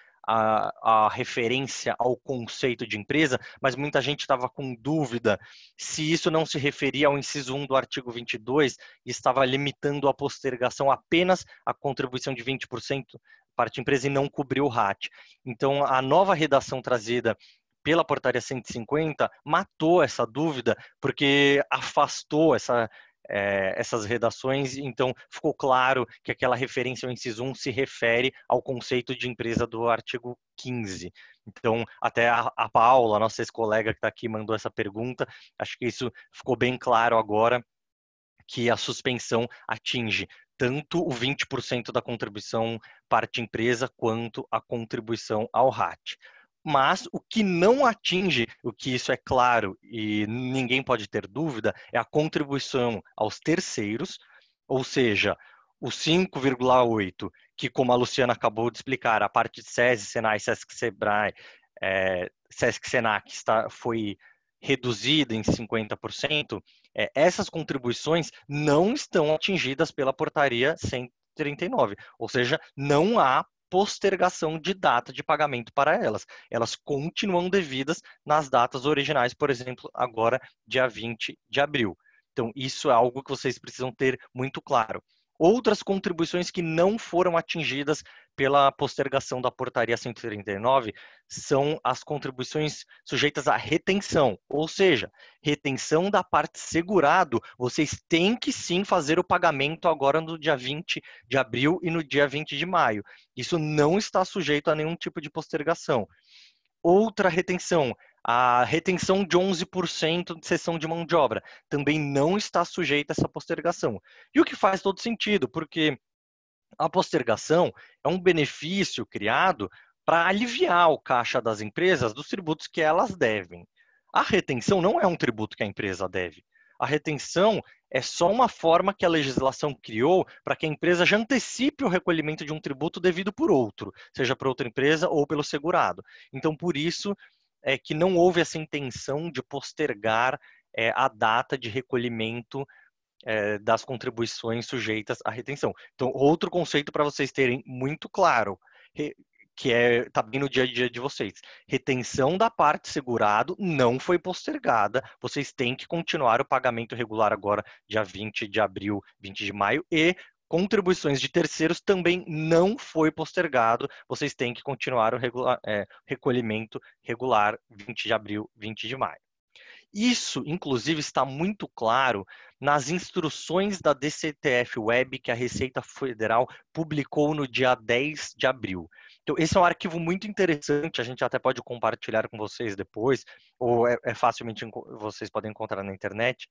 a referência ao conceito de empresa, mas muita gente estava com dúvida se isso não se referia ao inciso 1 do artigo 22 e estava limitando a postergação apenas à contribuição de 20% parte empresa e não cobriu o RAT. Então, a nova redação trazida pela portaria 150 matou essa dúvida, porque afastou essas redações, então ficou claro que aquela referência ao inciso 1 se refere ao conceito de empresa do artigo 15. Então, até a Paula, nossa ex-colega que está aqui, mandou essa pergunta, acho que isso ficou bem claro agora, que a suspensão atinge tanto o 20% da contribuição parte empresa quanto a contribuição ao RAT. Mas o que não atinge, o que isso é claro e ninguém pode ter dúvida, é a contribuição aos terceiros, ou seja, o 5,8, que como a Luciana acabou de explicar, a parte de SESI, SENAI, SESC, SEBRAE, SESC, SENAC foi reduzida em 50%, essas contribuições não estão atingidas pela portaria 139, ou seja, não há postergação de data de pagamento para elas. Elas continuam devidas nas datas originais, por exemplo, agora, dia 20 de abril. Então, isso é algo que vocês precisam ter muito claro. Outras contribuições que não foram atingidas pela postergação da portaria 139 são as contribuições sujeitas à retenção, ou seja, retenção da parte segurado, vocês têm que sim fazer o pagamento agora no dia 20 de abril e no dia 20 de maio. Isso não está sujeito a nenhum tipo de postergação. Outra retenção, a retenção de 11% de cessão de mão de obra, também não está sujeita a essa postergação. E o que faz todo sentido, porque a postergação é um benefício criado para aliviar o caixa das empresas dos tributos que elas devem. A retenção não é um tributo que a empresa deve. A retenção é só uma forma que a legislação criou para que a empresa já antecipe o recolhimento de um tributo devido por outro, seja por outra empresa ou pelo segurado. Então, por isso é que não houve essa intenção de postergar a data de recolhimento das contribuições sujeitas à retenção. Então, outro conceito para vocês terem muito claro, que está bem no dia a dia de vocês. Retenção da parte segurado não foi postergada, vocês têm que continuar o pagamento regular agora, dia 20 de abril, 20 de maio, e contribuições de terceiros também não foi postergado, vocês têm que continuar o recolhimento regular 20 de abril, 20 de maio. Isso, inclusive, está muito claro nas instruções da DCTF Web que a Receita Federal publicou no dia 10 de abril. Então, esse é um arquivo muito interessante, a gente até pode compartilhar com vocês depois, ou facilmente vocês podem encontrar na internet.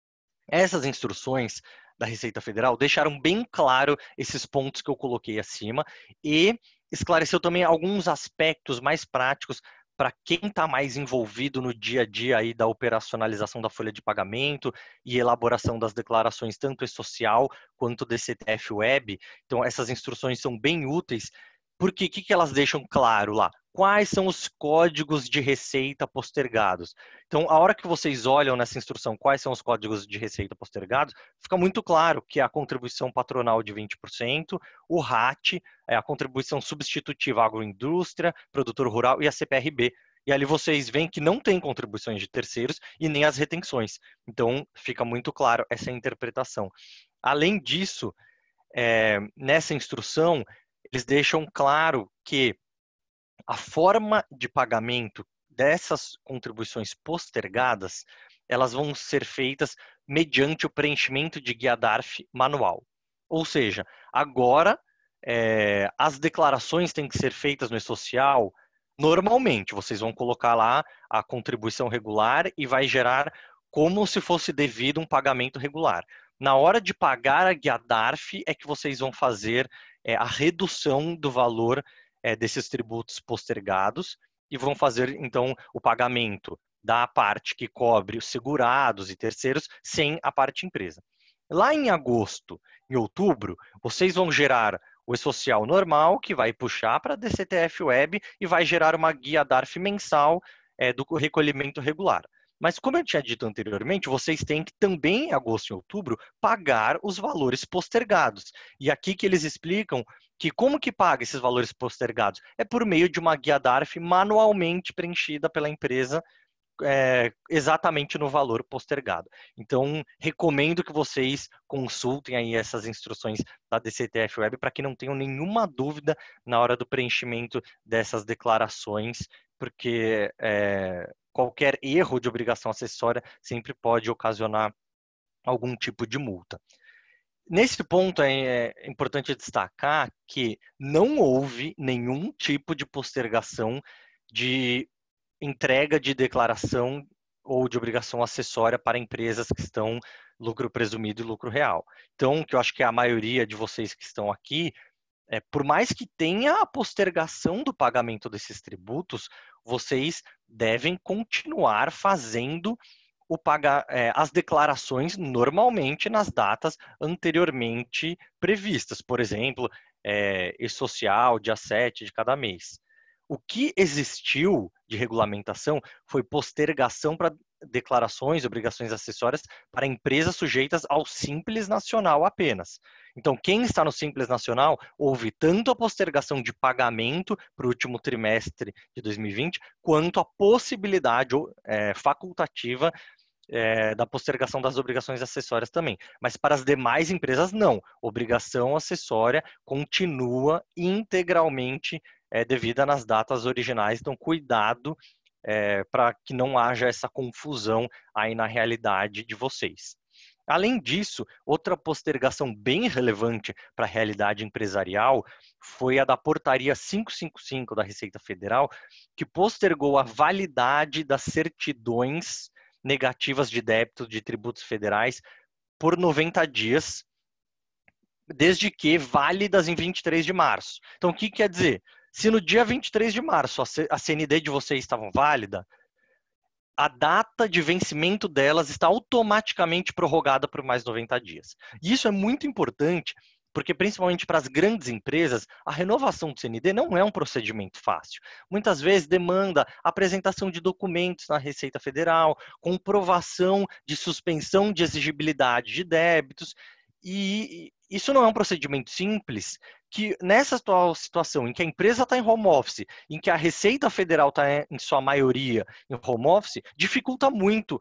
Essas instruções da Receita Federal deixaram bem claro esses pontos que eu coloquei acima e esclareceu também alguns aspectos mais práticos para quem está mais envolvido no dia a dia aí da operacionalização da folha de pagamento e elaboração das declarações, tanto E-Social quanto DCTF Web. Então, essas instruções são bem úteis, porque o que elas deixam claro lá? Quais são os códigos de receita postergados? Então, a hora que vocês olham nessa instrução quais são os códigos de receita postergados, fica muito claro que é a contribuição patronal de 20%, o RAT, a contribuição substitutiva à agroindústria, produtor rural e a CPRB. E ali vocês veem que não tem contribuições de terceiros e nem as retenções. Então, fica muito claro essa interpretação. Além disso, nessa instrução, eles deixam claro que a forma de pagamento dessas contribuições postergadas, elas vão ser feitas mediante o preenchimento de guia DARF manual. Ou seja, agora as declarações têm que ser feitas no E-Social normalmente. Vocês vão colocar lá a contribuição regular e vai gerar como se fosse devido um pagamento regular. Na hora de pagar a guia DARF é que vocês vão fazer a redução do valor desses tributos postergados e vão fazer, então, o pagamento da parte que cobre os segurados e terceiros sem a parte empresa. Lá em agosto, em outubro, vocês vão gerar o E-Social normal, que vai puxar para a DCTF Web e vai gerar uma guia DARF mensal do recolhimento regular. Mas, como eu tinha dito anteriormente, vocês têm que também, em agosto e outubro, pagar os valores postergados. E aqui que eles explicam que como que paga esses valores postergados? É por meio de uma guia DARF manualmente preenchida pela empresa, exatamente no valor postergado. Então, recomendo que vocês consultem aí essas instruções da DCTF Web para que não tenham nenhuma dúvida na hora do preenchimento dessas declarações, porque qualquer erro de obrigação acessória sempre pode ocasionar algum tipo de multa. Nesse ponto é importante destacar que não houve nenhum tipo de postergação de entrega de declaração ou de obrigação acessória para empresas que estão lucro presumido e lucro real. Então, que eu acho que a maioria de vocês que estão aqui, por mais que tenha a postergação do pagamento desses tributos, vocês devem continuar fazendo as declarações normalmente nas datas anteriormente previstas. Por exemplo, E-Social, dia 7 de cada mês. O que existiu de regulamentação foi postergação para declarações, obrigações acessórias para empresas sujeitas ao Simples Nacional apenas. Então, quem está no Simples Nacional houve tanto a postergação de pagamento para o último trimestre de 2020, quanto a possibilidade facultativa da postergação das obrigações acessórias também. Mas para as demais empresas, não. Obrigação acessória continua integralmente devida nas datas originais. Então, cuidado para que não haja essa confusão aí na realidade de vocês. Além disso, outra postergação bem relevante para a realidade empresarial foi a da Portaria 555 da Receita Federal, que postergou a validade das certidões negativas de débito de tributos federais por 90 dias, desde que válidas em 23 de março. Então, o que quer dizer? Se no dia 23 de março a CND de vocês estava válida, a data de vencimento delas está automaticamente prorrogada por mais 90 dias. E isso é muito importante, porque principalmente para as grandes empresas, a renovação do CND não é um procedimento fácil. Muitas vezes demanda apresentação de documentos na Receita Federal, comprovação de suspensão de exigibilidade de débitos, e isso não é um procedimento simples, que nessa atual situação em que a empresa está em home office, em que a Receita Federal está em sua maioria em home office, dificulta muito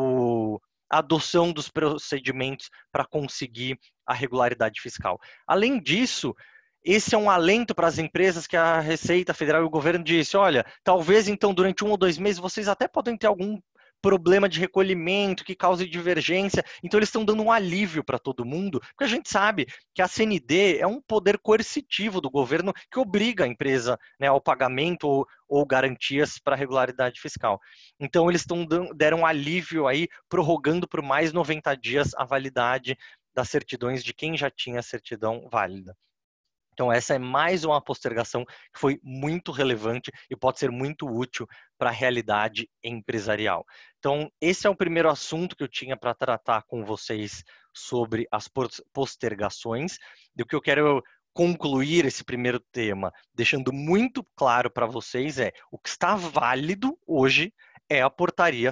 a adoção dos procedimentos para conseguir a regularidade fiscal. Além disso, esse é um alento para as empresas que a Receita Federal e o governo disse, olha, talvez então durante 1 ou 2 meses vocês até podem ter algum problema de recolhimento que cause divergência, então eles estão dando um alívio para todo mundo, porque a gente sabe que a CND é um poder coercitivo do governo que obriga a empresa, né, ao pagamento ou garantias para a regularidade fiscal. Então eles deram um alívio aí, prorrogando por mais 90 dias a validade das certidões de quem já tinha a certidão válida. Então, essa é mais uma postergação que foi muito relevante e pode ser muito útil para a realidade empresarial. Então, esse é o primeiro assunto que eu tinha para tratar com vocês sobre as postergações. E o que eu quero concluir esse primeiro tema, deixando muito claro para vocês, o que está válido hoje é a portaria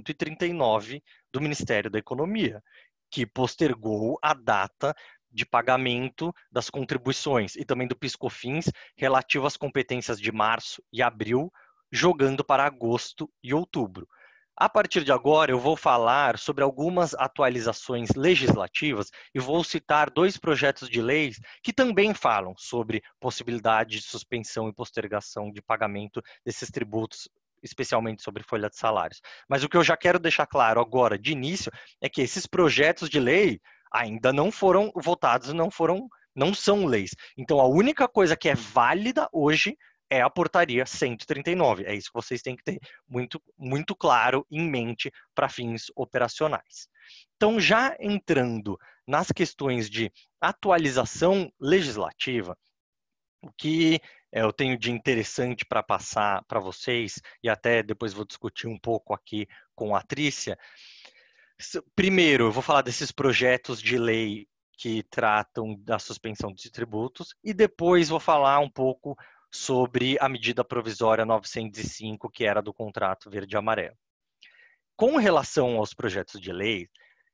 139 do Ministério da Economia, que postergou a data de pagamento das contribuições e também do PIS/COFINS relativo às competências de março e abril, jogando para agosto e outubro. A partir de agora, eu vou falar sobre algumas atualizações legislativas e vou citar 2 projetos de leis que também falam sobre possibilidade de suspensão e postergação de pagamento desses tributos, especialmente sobre folha de salários. Mas o que eu já quero deixar claro agora, de início, é que esses projetos de lei ainda não foram votados, não são leis. Então, a única coisa que é válida hoje é a portaria 139. É isso que vocês têm que ter muito, muito claro em mente para fins operacionais. Então, já entrando nas questões de atualização legislativa, o que eu tenho de interessante para passar para vocês, e até depois vou discutir um pouco aqui com a Trícia. Primeiro, eu vou falar desses projetos de lei que tratam da suspensão de tributos e depois vou falar um pouco sobre a medida provisória 905, que era do contrato verde e amarelo. Com relação aos projetos de lei,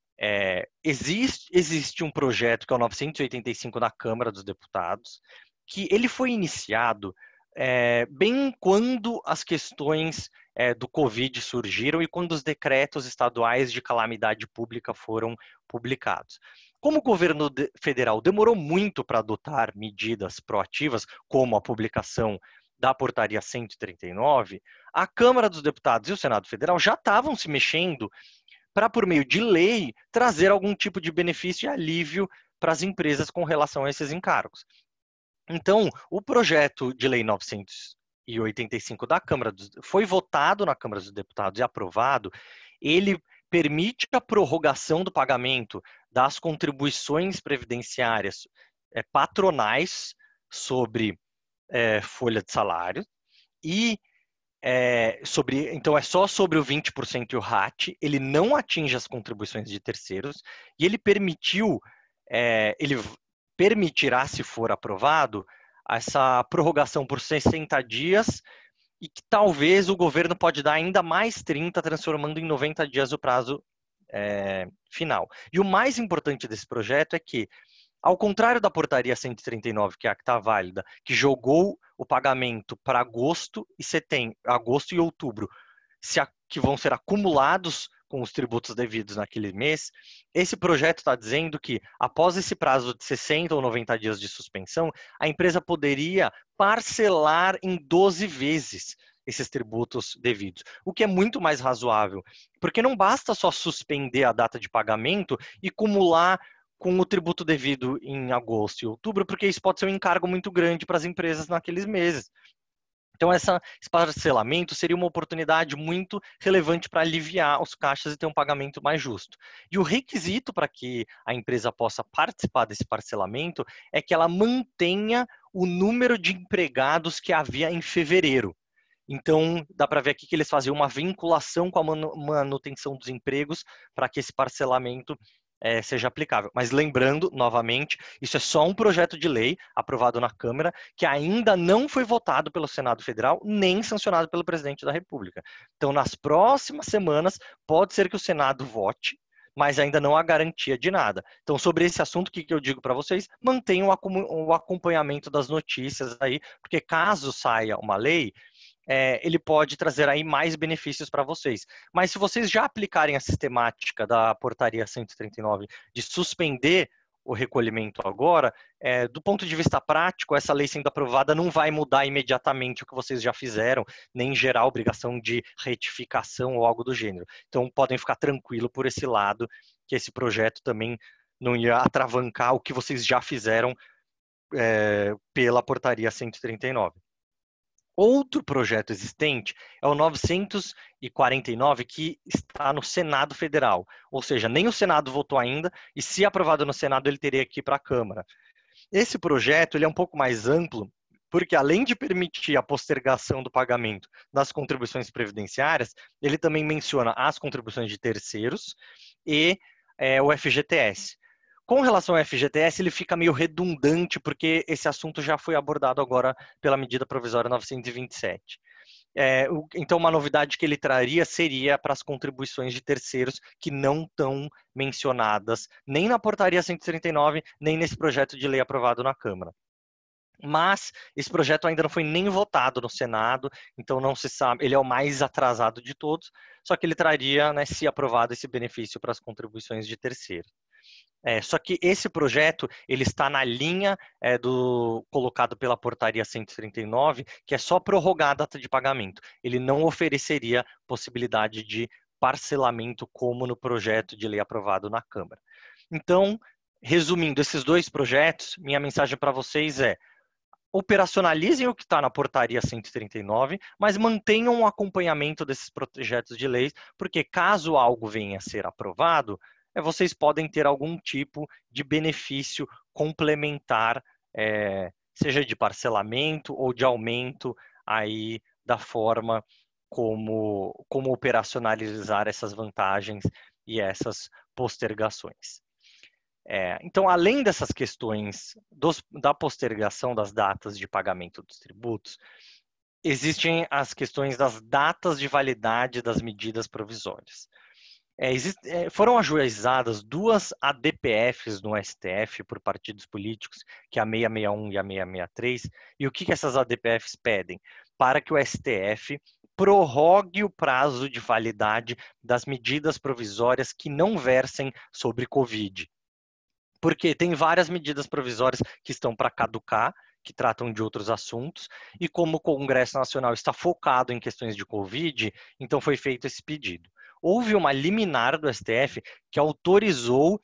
existe um projeto que é o 985 na Câmara dos Deputados, que ele foi iniciado bem quando as questões do Covid surgiram e quando os decretos estaduais de calamidade pública foram publicados. Como o governo federal demorou muito para adotar medidas proativas, como a publicação da portaria 139, a Câmara dos Deputados e o Senado Federal já estavam se mexendo para, por meio de lei, trazer algum tipo de benefício e alívio para as empresas com relação a esses encargos. Então, o projeto de lei 985 da Câmara foi votado na Câmara dos Deputados e aprovado. Ele permite a prorrogação do pagamento das contribuições previdenciárias patronais sobre folha de salário e então é só sobre o 20% e o RAT, ele não atinge as contribuições de terceiros e ele permitirá, se for aprovado, essa prorrogação por 60 dias e que talvez o governo pode dar ainda mais 30, transformando em 90 dias o prazo final. E o mais importante desse projeto é que, ao contrário da portaria 139, que é a que está válida, que jogou o pagamento para agosto e outubro, que vão ser acumulados com os tributos devidos naquele mês, esse projeto está dizendo que, após esse prazo de 60 ou 90 dias de suspensão, a empresa poderia parcelar em 12 vezes esses tributos devidos, o que é muito mais razoável, porque não basta só suspender a data de pagamento e acumular com o tributo devido em agosto e outubro, porque isso pode ser um encargo muito grande para as empresas naqueles meses. Então, esse parcelamento seria uma oportunidade muito relevante para aliviar os caixas e ter um pagamento mais justo. E o requisito para que a empresa possa participar desse parcelamento é que ela mantenha o número de empregados que havia em fevereiro. Então, dá para ver aqui que eles faziam uma vinculação com a manutenção dos empregos para que esse parcelamento seja aplicável. Mas lembrando, novamente, isso é só um projeto de lei aprovado na Câmara, que ainda não foi votado pelo Senado Federal, nem sancionado pelo Presidente da República. Então, nas próximas semanas, pode ser que o Senado vote, mas ainda não há garantia de nada. Então, sobre esse assunto, o que eu digo para vocês? Mantenham o acompanhamento das notícias aí, porque caso saia uma lei, ele pode trazer aí mais benefícios para vocês. Mas se vocês já aplicarem a sistemática da portaria 139 de suspender o recolhimento agora, do ponto de vista prático, essa lei sendo aprovada não vai mudar imediatamente o que vocês já fizeram, nem gerar obrigação de retificação ou algo do gênero. Então, podem ficar tranquilo por esse lado, que esse projeto também não ia atravancar o que vocês já fizeram pela portaria 139. Outro projeto existente é o 949, que está no Senado Federal. Ou seja, nem o Senado votou ainda, e se aprovado no Senado, ele teria que ir para a Câmara. Esse projeto ele é um pouco mais amplo, porque além de permitir a postergação do pagamento das contribuições previdenciárias, ele também menciona as contribuições de terceiros e o FGTS. Com relação ao FGTS, ele fica meio redundante, porque esse assunto já foi abordado agora pela medida provisória 927. Então, uma novidade que ele traria seria para as contribuições de terceiros que não estão mencionadas nem na portaria 139, nem nesse projeto de lei aprovado na Câmara. Mas esse projeto ainda não foi nem votado no Senado, então não se sabe, ele é o mais atrasado de todos, só que ele traria, né, se aprovado, esse benefício para as contribuições de terceiros. Só que esse projeto ele está na linha colocado pela portaria 139, que é só prorrogar a data de pagamento. Ele não ofereceria possibilidade de parcelamento como no projeto de lei aprovado na Câmara. Então, resumindo esses dois projetos, minha mensagem para vocês é: operacionalizem o que está na portaria 139, mas mantenham um acompanhamento desses projetos de lei, porque caso algo venha a ser aprovado, vocês podem ter algum tipo de benefício complementar, seja de parcelamento ou de aumento aí da forma como operacionalizar essas vantagens e essas postergações. Então, além dessas questões da postergação das datas de pagamento dos tributos, existem as questões das datas de validade das medidas provisórias. Foram ajuizadas duas ADPFs no STF por partidos políticos, que é a 661 e a 663, e o que essas ADPFs pedem? Para que o STF prorrogue o prazo de validade das medidas provisórias que não versem sobre Covid. Porque tem várias medidas provisórias que estão para caducar, que tratam de outros assuntos, e como o Congresso Nacional está focado em questões de Covid, então foi feito esse pedido. Houve uma liminar do STF que autorizou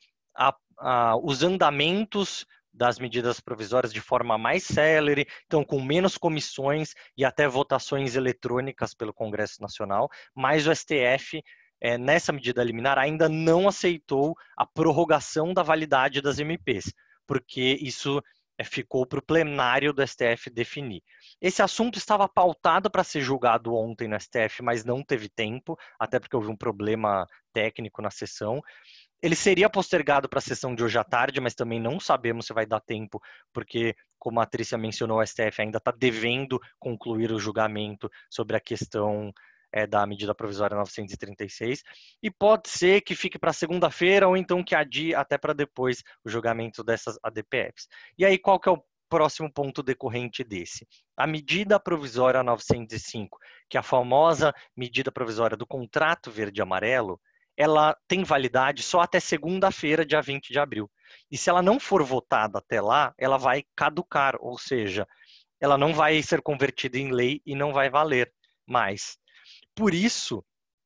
os andamentos das medidas provisórias de forma mais célere, então com menos comissões e até votações eletrônicas pelo Congresso Nacional, mas o STF, nessa medida liminar, ainda não aceitou a prorrogação da validade das MPs, porque isso ficou para o plenário do STF definir. Esse assunto estava pautado para ser julgado ontem no STF, mas não teve tempo, até porque houve um problema técnico na sessão. Ele seria postergado para a sessão de hoje à tarde, mas também não sabemos se vai dar tempo, porque, como a Trícia mencionou, o STF ainda está devendo concluir o julgamento sobre a questão da medida provisória 936, e pode ser que fique para segunda-feira ou então que adie até para depois o julgamento dessas ADPFs. E aí, qual que é o próximo ponto decorrente desse? A medida provisória 905, que é a famosa medida provisória do contrato verde e amarelo, ela tem validade só até segunda-feira, dia 20 de abril. E se ela não for votada até lá, ela vai caducar, ou seja, ela não vai ser convertida em lei e não vai valer mais. Por isso,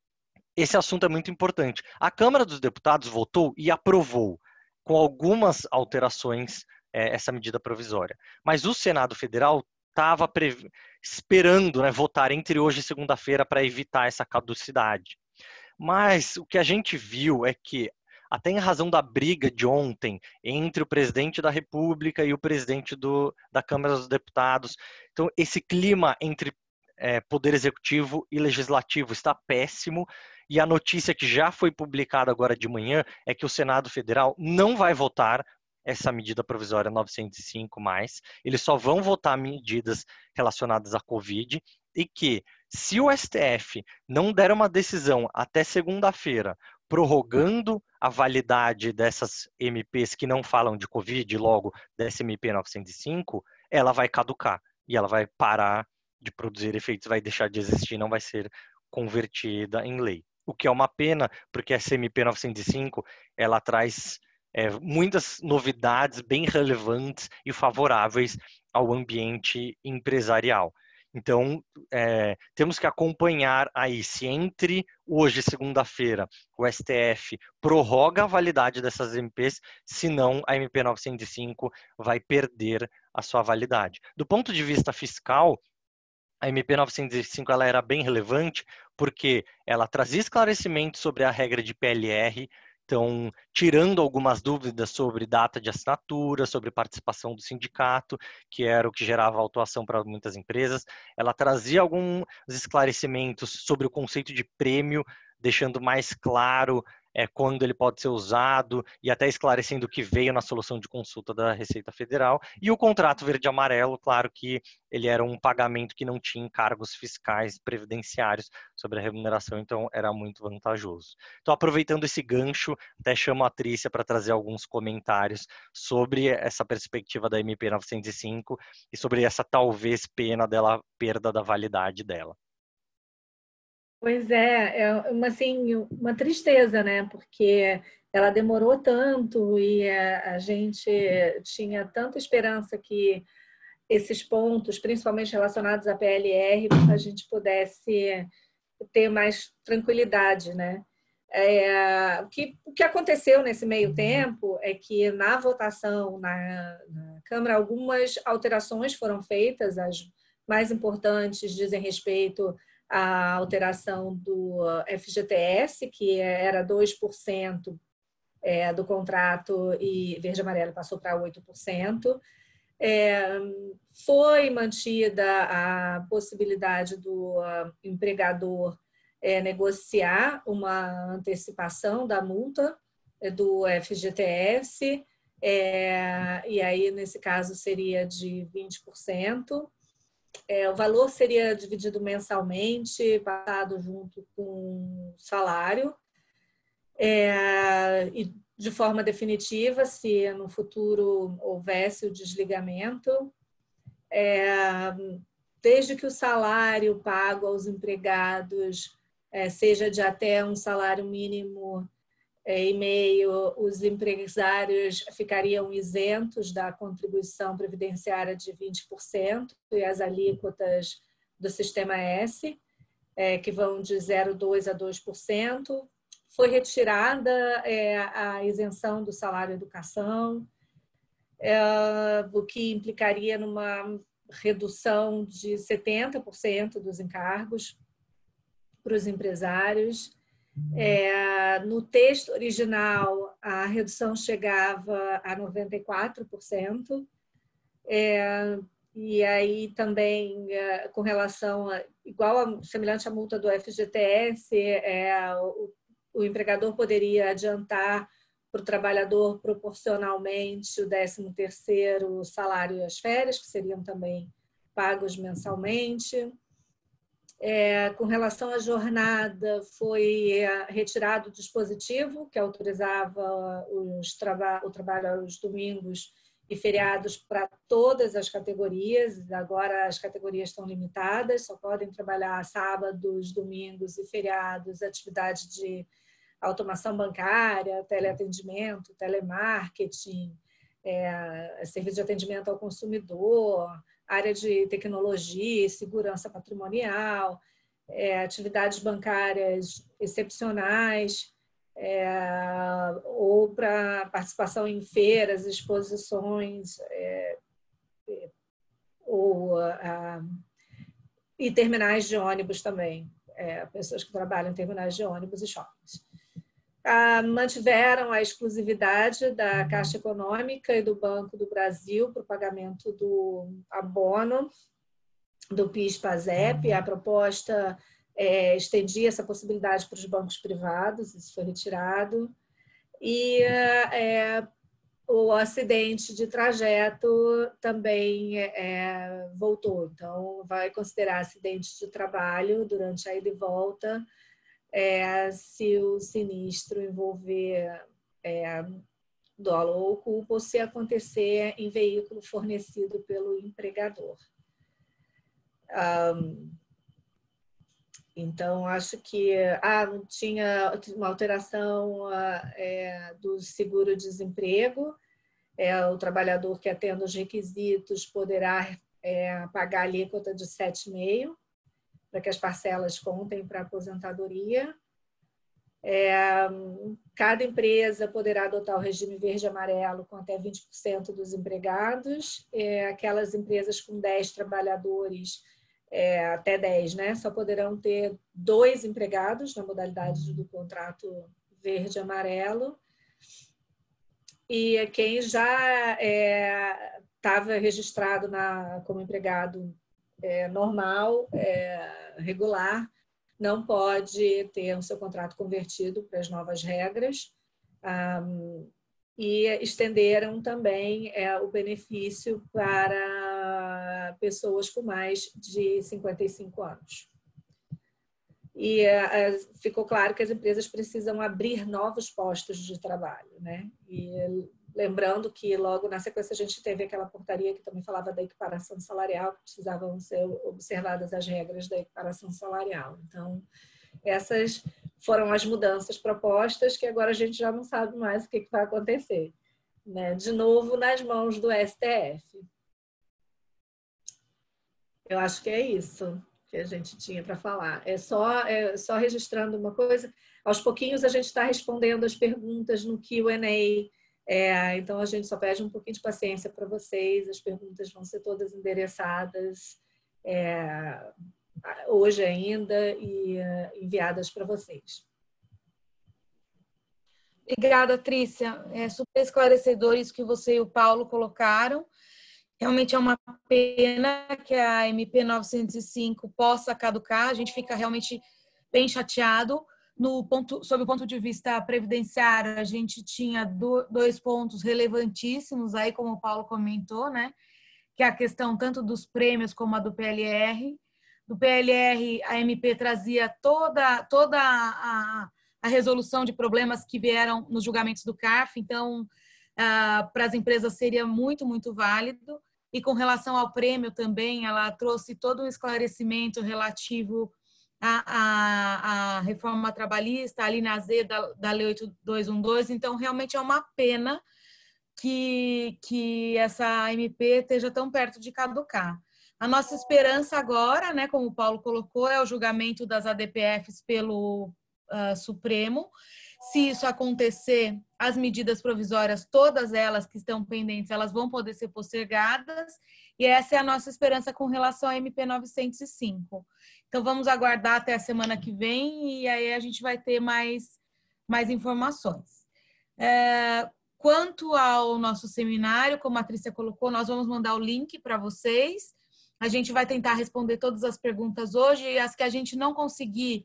esse assunto é muito importante. A Câmara dos Deputados votou e aprovou, com algumas alterações, essa medida provisória. Mas o Senado Federal estava esperando, né, votar entre hoje e segunda-feira para evitar essa caducidade. Mas o que a gente viu é que, até em razão da briga de ontem entre o presidente da República e o presidente da Câmara dos Deputados, então esse clima entre Poder Executivo e Legislativo está péssimo, e a notícia que já foi publicada agora de manhã é que o Senado Federal não vai votar essa medida provisória 905 mais, eles só vão votar medidas relacionadas à Covid, e que, se o STF não der uma decisão até segunda-feira, prorrogando a validade dessas MPs que não falam de Covid, logo dessa MP 905, ela vai caducar e ela vai parar de produzir efeitos, vai deixar de existir, não vai ser convertida em lei. O que é uma pena, porque essa MP 905, ela traz muitas novidades bem relevantes e favoráveis ao ambiente empresarial. Então, temos que acompanhar aí se entre hoje, segunda-feira, o STF prorroga a validade dessas MPs, senão a MP 905 vai perder a sua validade. Do ponto de vista fiscal, a MP 905 ela era bem relevante porque ela trazia esclarecimentos sobre a regra de PLR, então, tirando algumas dúvidas sobre data de assinatura, sobre participação do sindicato, que era o que gerava autuação para muitas empresas. Ela trazia alguns esclarecimentos sobre o conceito de prêmio, deixando mais claro quando ele pode ser usado e até esclarecendo o que veio na solução de consulta da Receita Federal. E o contrato verde e amarelo, claro que ele era um pagamento que não tinha encargos fiscais previdenciários sobre a remuneração, então era muito vantajoso. Então, aproveitando esse gancho, até chamo a Trícia para trazer alguns comentários sobre essa perspectiva da MP 905 e sobre essa talvez pena dela, perda da validade dela. Pois é uma tristeza, né? Porque ela demorou tanto e a gente tinha tanta esperança que esses pontos, principalmente relacionados à PLR, a gente pudesse ter mais tranquilidade, né? O que aconteceu nesse meio tempo é que na votação na Câmara algumas alterações foram feitas, as mais importantes dizem respeito à alteração do FGTS, que era 2% do contrato e verde e amarelo passou para 8%. Foi mantida a possibilidade do empregador negociar uma antecipação da multa do FGTS, e aí, nesse caso, seria de 20%. O valor seria dividido mensalmente, passado junto com o salário, e de forma definitiva, se no futuro houvesse o desligamento, desde que o salário pago aos empregados seja de até um salário mínimo e meio, os empresários ficariam isentos da contribuição previdenciária de 20% e as alíquotas do Sistema S, que vão de 0,2% a 2%. Foi retirada a isenção do salário educação, o que implicaria numa redução de 70% dos encargos para os empresários. No texto original, a redução chegava a 94%, e aí também, com relação semelhante à multa do FGTS, o empregador poderia adiantar para o trabalhador proporcionalmente o 13º salário e as férias, que seriam também pagos mensalmente. Com relação à jornada, foi retirado o dispositivo que autorizava o trabalho aos domingos e feriados para todas as categorias. Agora as categorias estão limitadas, só podem trabalhar sábados, domingos e feriados, atividade de automação bancária, teleatendimento, telemarketing, serviço de atendimento ao consumidor, área de tecnologia e segurança patrimonial, atividades bancárias excepcionais, ou para participação em feiras, exposições, e terminais de ônibus também, pessoas que trabalham em terminais de ônibus e shoppings. Mantiveram a exclusividade da Caixa Econômica e do Banco do Brasil para o pagamento do abono do PIS/PASEP. A proposta estendia essa possibilidade para os bancos privados, isso foi retirado. E o acidente de trajeto também voltou. Então, vai considerar acidente de trabalho durante a ida e volta, se o sinistro envolver dolo ou culpa, ou se acontecer em veículo fornecido pelo empregador. Então, acho que tinha uma alteração do seguro-desemprego. O trabalhador que atenda os requisitos poderá pagar a alíquota de 7,5%, para que as parcelas contem para a aposentadoria. Cada empresa poderá adotar o regime verde e amarelo com até 20% dos empregados. Aquelas empresas com 10 trabalhadores, até 10, né, só poderão ter 2 empregados na modalidade do contrato verde e amarelo. E quem já estava registrado como empregado normal, regular, não pode ter o seu contrato convertido para as novas regras. E estenderam também o benefício para pessoas com mais de 55 anos. E ficou claro que as empresas precisam abrir novos postos de trabalho, né? E lembrando que logo na sequência a gente teve aquela portaria que também falava da equiparação salarial, que precisavam ser observadas as regras da equiparação salarial. Então, essas foram as mudanças propostas, que agora a gente já não sabe mais o que vai acontecer, né? De novo, nas mãos do STF. Eu acho que é isso que a gente tinha para falar. Só registrando uma coisa, aos pouquinhos a gente está respondendo as perguntas no Q&A. Então, a gente só pede um pouquinho de paciência para vocês. As perguntas vão ser todas endereçadas hoje ainda e enviadas para vocês. Obrigada, Trícia. Super esclarecedor isso que você e o Paulo colocaram. Realmente é uma pena que a MP 905 possa caducar. A gente fica realmente bem chateado. Sob o ponto de vista previdenciário, a gente tinha 2 pontos relevantíssimos, aí como o Paulo comentou, né? Que é a questão tanto dos prêmios como a do PLR. Do PLR, a MP trazia toda a resolução de problemas que vieram nos julgamentos do CARF, então, para as empresas seria muito, muito válido. E com relação ao prêmio também, ela trouxe todo um esclarecimento relativo a reforma trabalhista, ali na Z da Lei 8212, então realmente é uma pena que essa MP esteja tão perto de caducar. A nossa esperança agora, né, como o Paulo colocou, é o julgamento das ADPFs pelo Supremo. Se isso acontecer, as medidas provisórias, todas elas que estão pendentes, elas vão poder ser postergadas, e essa é a nossa esperança com relação à MP 905. Então, vamos aguardar até a semana que vem e aí a gente vai ter mais informações. Quanto ao nosso seminário, como a Trícia colocou, nós vamos mandar o link para vocês. A gente vai tentar responder todas as perguntas hoje e as que a gente não conseguir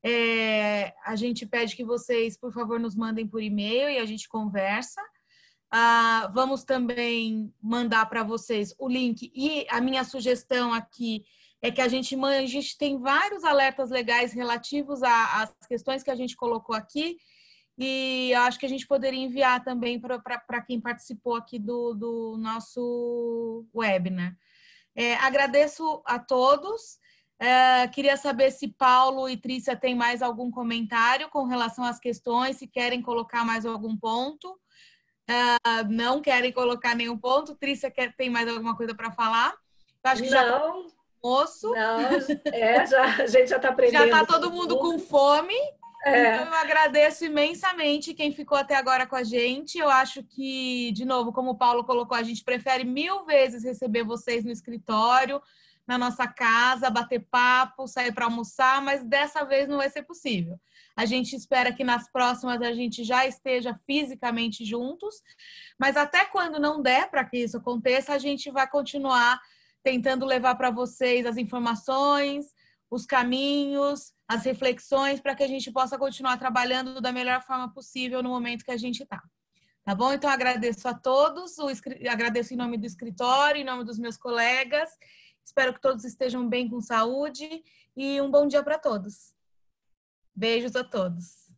A gente pede que vocês, por favor, nos mandem por e-mail e a gente conversa. Vamos também mandar para vocês o link. E a minha sugestão aqui é que a gente tem vários alertas legais relativos às questões que a gente colocou aqui. E eu acho que a gente poderia enviar também para quem participou aqui do nosso webinar. Agradeço a todos. Queria saber se Paulo e Trícia têm mais algum comentário com relação às questões, se querem colocar mais algum ponto. Não querem colocar nenhum ponto. Trícia, tem mais alguma coisa para falar? Eu acho que já Não, almoço. não, a gente já está aprendendo. Já está todo mundo com fome. Então, eu agradeço imensamente quem ficou até agora com a gente. Eu acho que, de novo, como o Paulo colocou, a gente prefere 1000 vezes receber vocês no escritório, na nossa casa, bater papo, sair para almoçar, mas dessa vez não vai ser possível. A gente espera que nas próximas a gente já esteja fisicamente juntos, mas até quando não der para que isso aconteça, a gente vai continuar tentando levar para vocês as informações, os caminhos, as reflexões, para que a gente possa continuar trabalhando da melhor forma possível no momento que a gente está. Tá bom? Então, agradeço a todos, agradeço em nome do escritório, em nome dos meus colegas. Espero que todos estejam bem com saúde e um bom dia para todos. Beijos a todos.